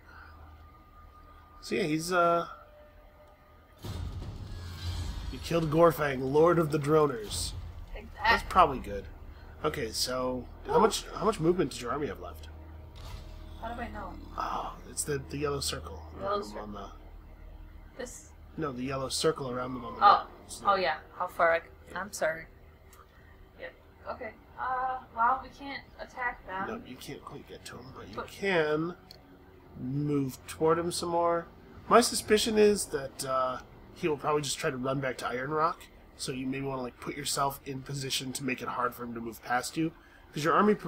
[SPEAKER 1] So yeah, he's you killed Gorfang, Lord of the Droners.
[SPEAKER 2] Like
[SPEAKER 1] That's
[SPEAKER 2] that.
[SPEAKER 1] probably good. Okay, so how much movement does your army have left?
[SPEAKER 2] How do I know?
[SPEAKER 1] Oh, it's the yellow circle
[SPEAKER 2] Yellow
[SPEAKER 1] around them
[SPEAKER 2] circle.
[SPEAKER 1] on the
[SPEAKER 2] This?
[SPEAKER 1] no, the yellow circle around them on the
[SPEAKER 2] Oh.
[SPEAKER 1] map. So-
[SPEAKER 2] Oh yeah. How far I'm sorry. Yeah. Okay. Well, we can't attack them.
[SPEAKER 1] No, you can't quite get to him, but you
[SPEAKER 2] But-
[SPEAKER 1] can move toward him some more. My suspicion is that he will probably just try to run back to Iron Rock, so you maybe want to like put yourself in position to make it hard for him to move past you, because your army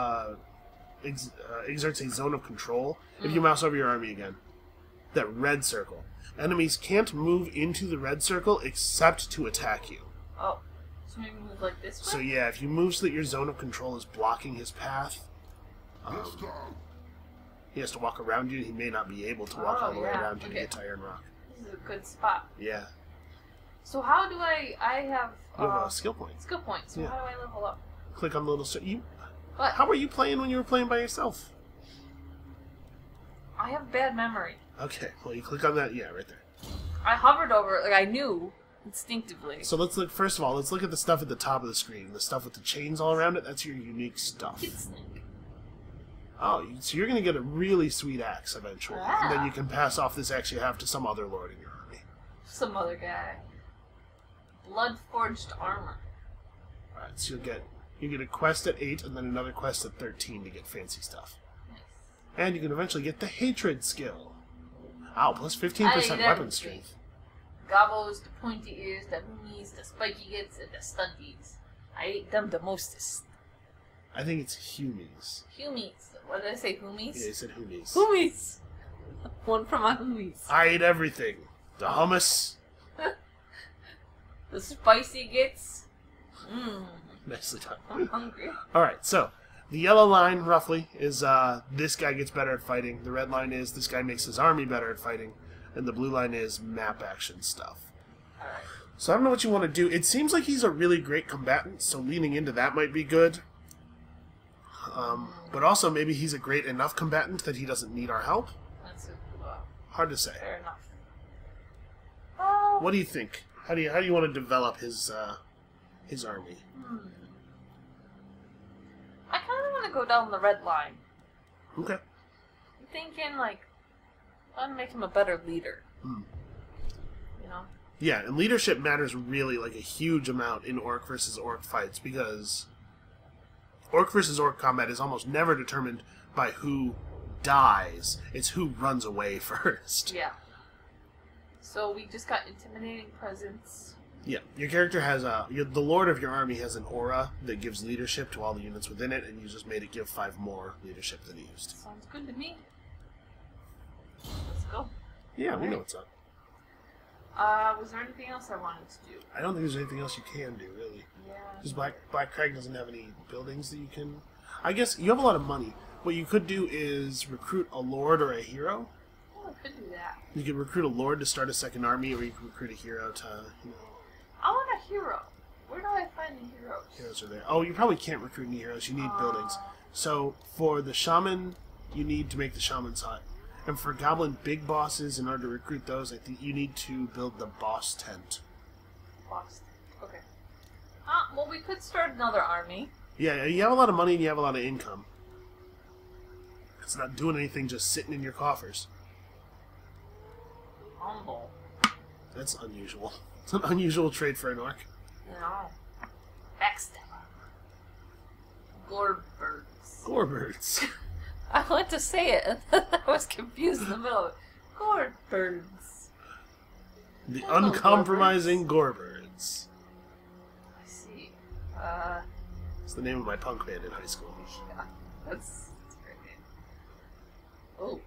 [SPEAKER 1] exerts a zone of control. If you mouse over your army again, that red circle, enemies can't move into the red circle except to attack you.
[SPEAKER 2] Oh. So maybe move like this way?
[SPEAKER 1] So yeah, if you move so that your zone of control is blocking his path, He has to walk around you. He may not be able to walk all the way around you to get to Iron Rock.
[SPEAKER 2] This is a good spot.
[SPEAKER 1] Yeah.
[SPEAKER 2] So how do I have...
[SPEAKER 1] You have a skill point.
[SPEAKER 2] Skill point. So how do I level up?
[SPEAKER 1] Click on the little...
[SPEAKER 2] What?
[SPEAKER 1] How were you playing when you were playing by yourself?
[SPEAKER 2] I have bad memory.
[SPEAKER 1] Okay, well you click on that, yeah, right there.
[SPEAKER 2] I hovered over it, like I knew instinctively.
[SPEAKER 1] So let's look, first of all, let's look at the stuff at the top of the screen. The stuff with the chains all around it, that's your unique stuff. Oh, so you're going to get a really sweet axe eventually. And then you can pass off this axe you have to some other lord in your army.
[SPEAKER 2] Some other guy. Blood-forged armor.
[SPEAKER 1] Alright, so you get a quest at 8 and then another quest at 13 to get fancy stuff.
[SPEAKER 2] Nice.
[SPEAKER 1] And you can eventually get the hatred skill. Ow, plus 15% weapon strength.
[SPEAKER 2] Gobbles, the pointy ears, the hoomies, the spiky gets, and the stunties. I ate them the mostest.
[SPEAKER 1] I think it's humies.
[SPEAKER 2] Humies. What did I say, hoomies?
[SPEAKER 1] Yeah, you said humies.
[SPEAKER 2] Hoomies! One for my hoomies.
[SPEAKER 1] I ate everything. The hummus.
[SPEAKER 2] The spicy gets. Mmm.
[SPEAKER 1] Nicely done.
[SPEAKER 2] I'm hungry.
[SPEAKER 1] Alright, so the yellow line, roughly, is this guy gets better at fighting. The red line is this guy makes his army better at fighting. And the blue line is map action stuff.
[SPEAKER 2] Alright.
[SPEAKER 1] So I don't know what you want to do. It seems like he's a really great combatant, so leaning into that might be good. But also maybe he's a great enough combatant that he doesn't need our help.
[SPEAKER 2] That's
[SPEAKER 1] hard to say.
[SPEAKER 2] fair enough.
[SPEAKER 1] What do you think? How do you want to develop his army?
[SPEAKER 2] I kind of want to go down the red line.
[SPEAKER 1] Okay.
[SPEAKER 2] I'm thinking, like, I want to make him a better leader. You know?
[SPEAKER 1] Yeah, and leadership matters really, like, a huge amount in Orc versus Orc fights, because Orc versus Orc combat is almost never determined by who dies. It's who runs away first.
[SPEAKER 2] Yeah. So we just got intimidating presence.
[SPEAKER 1] Yeah, your character has the lord of your army has an aura that gives leadership to all the units within it, and you just made it give 5 more leadership than he used.
[SPEAKER 2] Sounds good to me. Let's go.
[SPEAKER 1] Yeah, we know what's up.
[SPEAKER 2] Was there anything else I wanted to do?
[SPEAKER 1] I don't think there's anything else you can do, really.
[SPEAKER 2] Yeah.
[SPEAKER 1] Because Black Crag doesn't have any buildings that you can... I guess you have a lot of money. What you could do is recruit a lord or a hero.
[SPEAKER 2] Oh, I could do that.
[SPEAKER 1] You could recruit a lord to start a second army, or you could recruit a hero to, you know...
[SPEAKER 2] I want a hero. Where do I find the heroes?
[SPEAKER 1] Heroes are there. Oh, you probably can't recruit any heroes. You need buildings. So, for the shaman, you need to make the shaman's hut. And for goblin big bosses, in order to recruit those, I think you need to build the boss tent.
[SPEAKER 2] Boss tent. Okay. Well, we could start another army.
[SPEAKER 1] Yeah, you have a lot of money and you have a lot of income. It's not doing anything, just sitting in your coffers.
[SPEAKER 2] Humble.
[SPEAKER 1] That's unusual. It's an unusual trait for an orc.
[SPEAKER 2] No. Backstabber. Gorebirds.
[SPEAKER 1] Gorebirds.
[SPEAKER 2] I went to say it, and then I was confused in the middle of it. Gorebirds.
[SPEAKER 1] The uncompromising Gorebirds.
[SPEAKER 2] I see.
[SPEAKER 1] It's the name of my punk band in high school.
[SPEAKER 2] Yeah, that's a great name. Oh.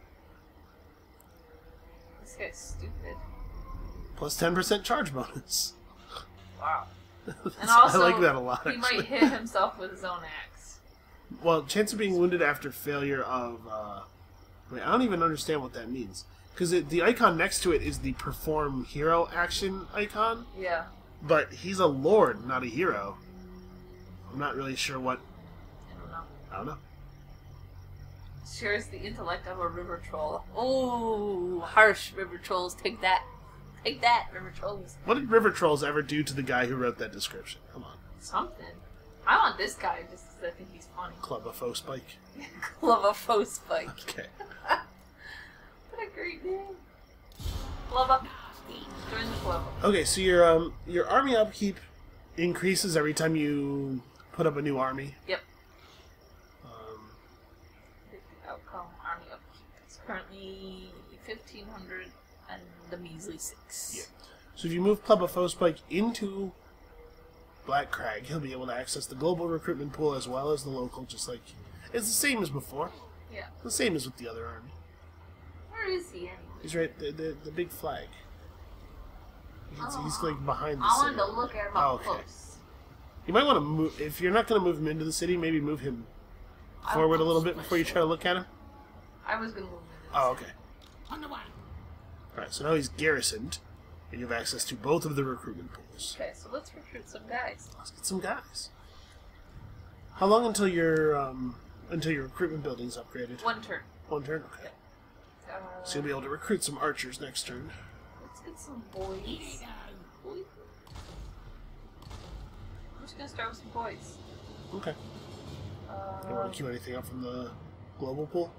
[SPEAKER 2] This guy's stupid.
[SPEAKER 1] Plus 10% charge bonus.
[SPEAKER 2] Wow. And also,
[SPEAKER 1] I like that a lot.
[SPEAKER 2] He might hit himself with his own axe.
[SPEAKER 1] Well, chance of being wounded after failure of... wait, I don't even understand what that means. Because the icon next to it is the perform hero action icon.
[SPEAKER 2] Yeah.
[SPEAKER 1] But he's a lord, not a hero. I'm not really sure what... I don't know.
[SPEAKER 2] Shares the intellect of a river troll. Oh, harsh river trolls. Take that. Take that, river trolls.
[SPEAKER 1] What did river trolls ever do to the guy who wrote that description? Come on.
[SPEAKER 2] Something. I want this guy just because I think he's funny.
[SPEAKER 1] Club a faux spike.
[SPEAKER 2] Love a faux spike.
[SPEAKER 1] Okay.
[SPEAKER 2] What a great name. Love up. Join the club.
[SPEAKER 1] Okay, so your army upkeep increases every time you put up a new army.
[SPEAKER 2] Yep. Outcome army upkeep. It's currently 1,500 and the measly 6.
[SPEAKER 1] Yeah. So if you move Club of Spike into Black Crag, he'll be able to access the global recruitment pool as well as the local, just like... It's the same as before.
[SPEAKER 2] Yeah.
[SPEAKER 1] The same as with the other army.
[SPEAKER 2] Where is he anyway?
[SPEAKER 1] He's right, the big flag. He's like behind the
[SPEAKER 2] I
[SPEAKER 1] city.
[SPEAKER 2] wanted to look at him up close.
[SPEAKER 1] You might want to move, if you're not going to move him into the city, maybe move him forward a little bit before you try to look at him.
[SPEAKER 2] I was gonna move him.
[SPEAKER 1] Oh, okay.
[SPEAKER 5] On the way.
[SPEAKER 1] Alright, so now he's garrisoned, and you have access to both of the recruitment pools.
[SPEAKER 2] Okay, so let's recruit some guys.
[SPEAKER 1] Let's get some guys. How long until your recruitment building's upgraded?
[SPEAKER 2] 1 turn.
[SPEAKER 1] 1 turn? Okay. So you'll be able to recruit some archers next turn.
[SPEAKER 2] Let's get some boys. Boys? I'm just gonna start with some boys.
[SPEAKER 1] Okay. You want to queue anything up from the global pool?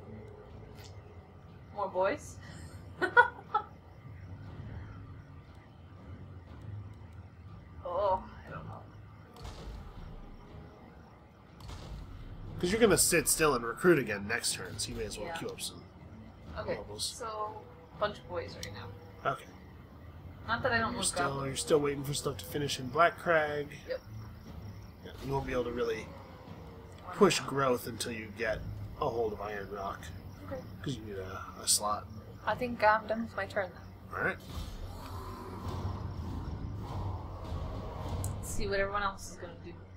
[SPEAKER 2] More boys? Oh, I don't know.
[SPEAKER 1] Because you're going to sit still and recruit again next turn, so you may as well
[SPEAKER 2] Yeah.
[SPEAKER 1] queue up some
[SPEAKER 2] Okay,
[SPEAKER 1] globals.
[SPEAKER 2] so bunch of boys right now.
[SPEAKER 1] Okay.
[SPEAKER 2] Not that I don't look up.
[SPEAKER 1] You're still waiting for stuff to finish in Black Crag.
[SPEAKER 2] Yep.
[SPEAKER 1] Yeah, you won't be able to really push growth until you get a hold of Iron Rock.
[SPEAKER 2] Okay.
[SPEAKER 1] Because you need a slot.
[SPEAKER 2] I think I'm done with my turn then.
[SPEAKER 1] Alright.
[SPEAKER 2] Let's see what everyone else is gonna do.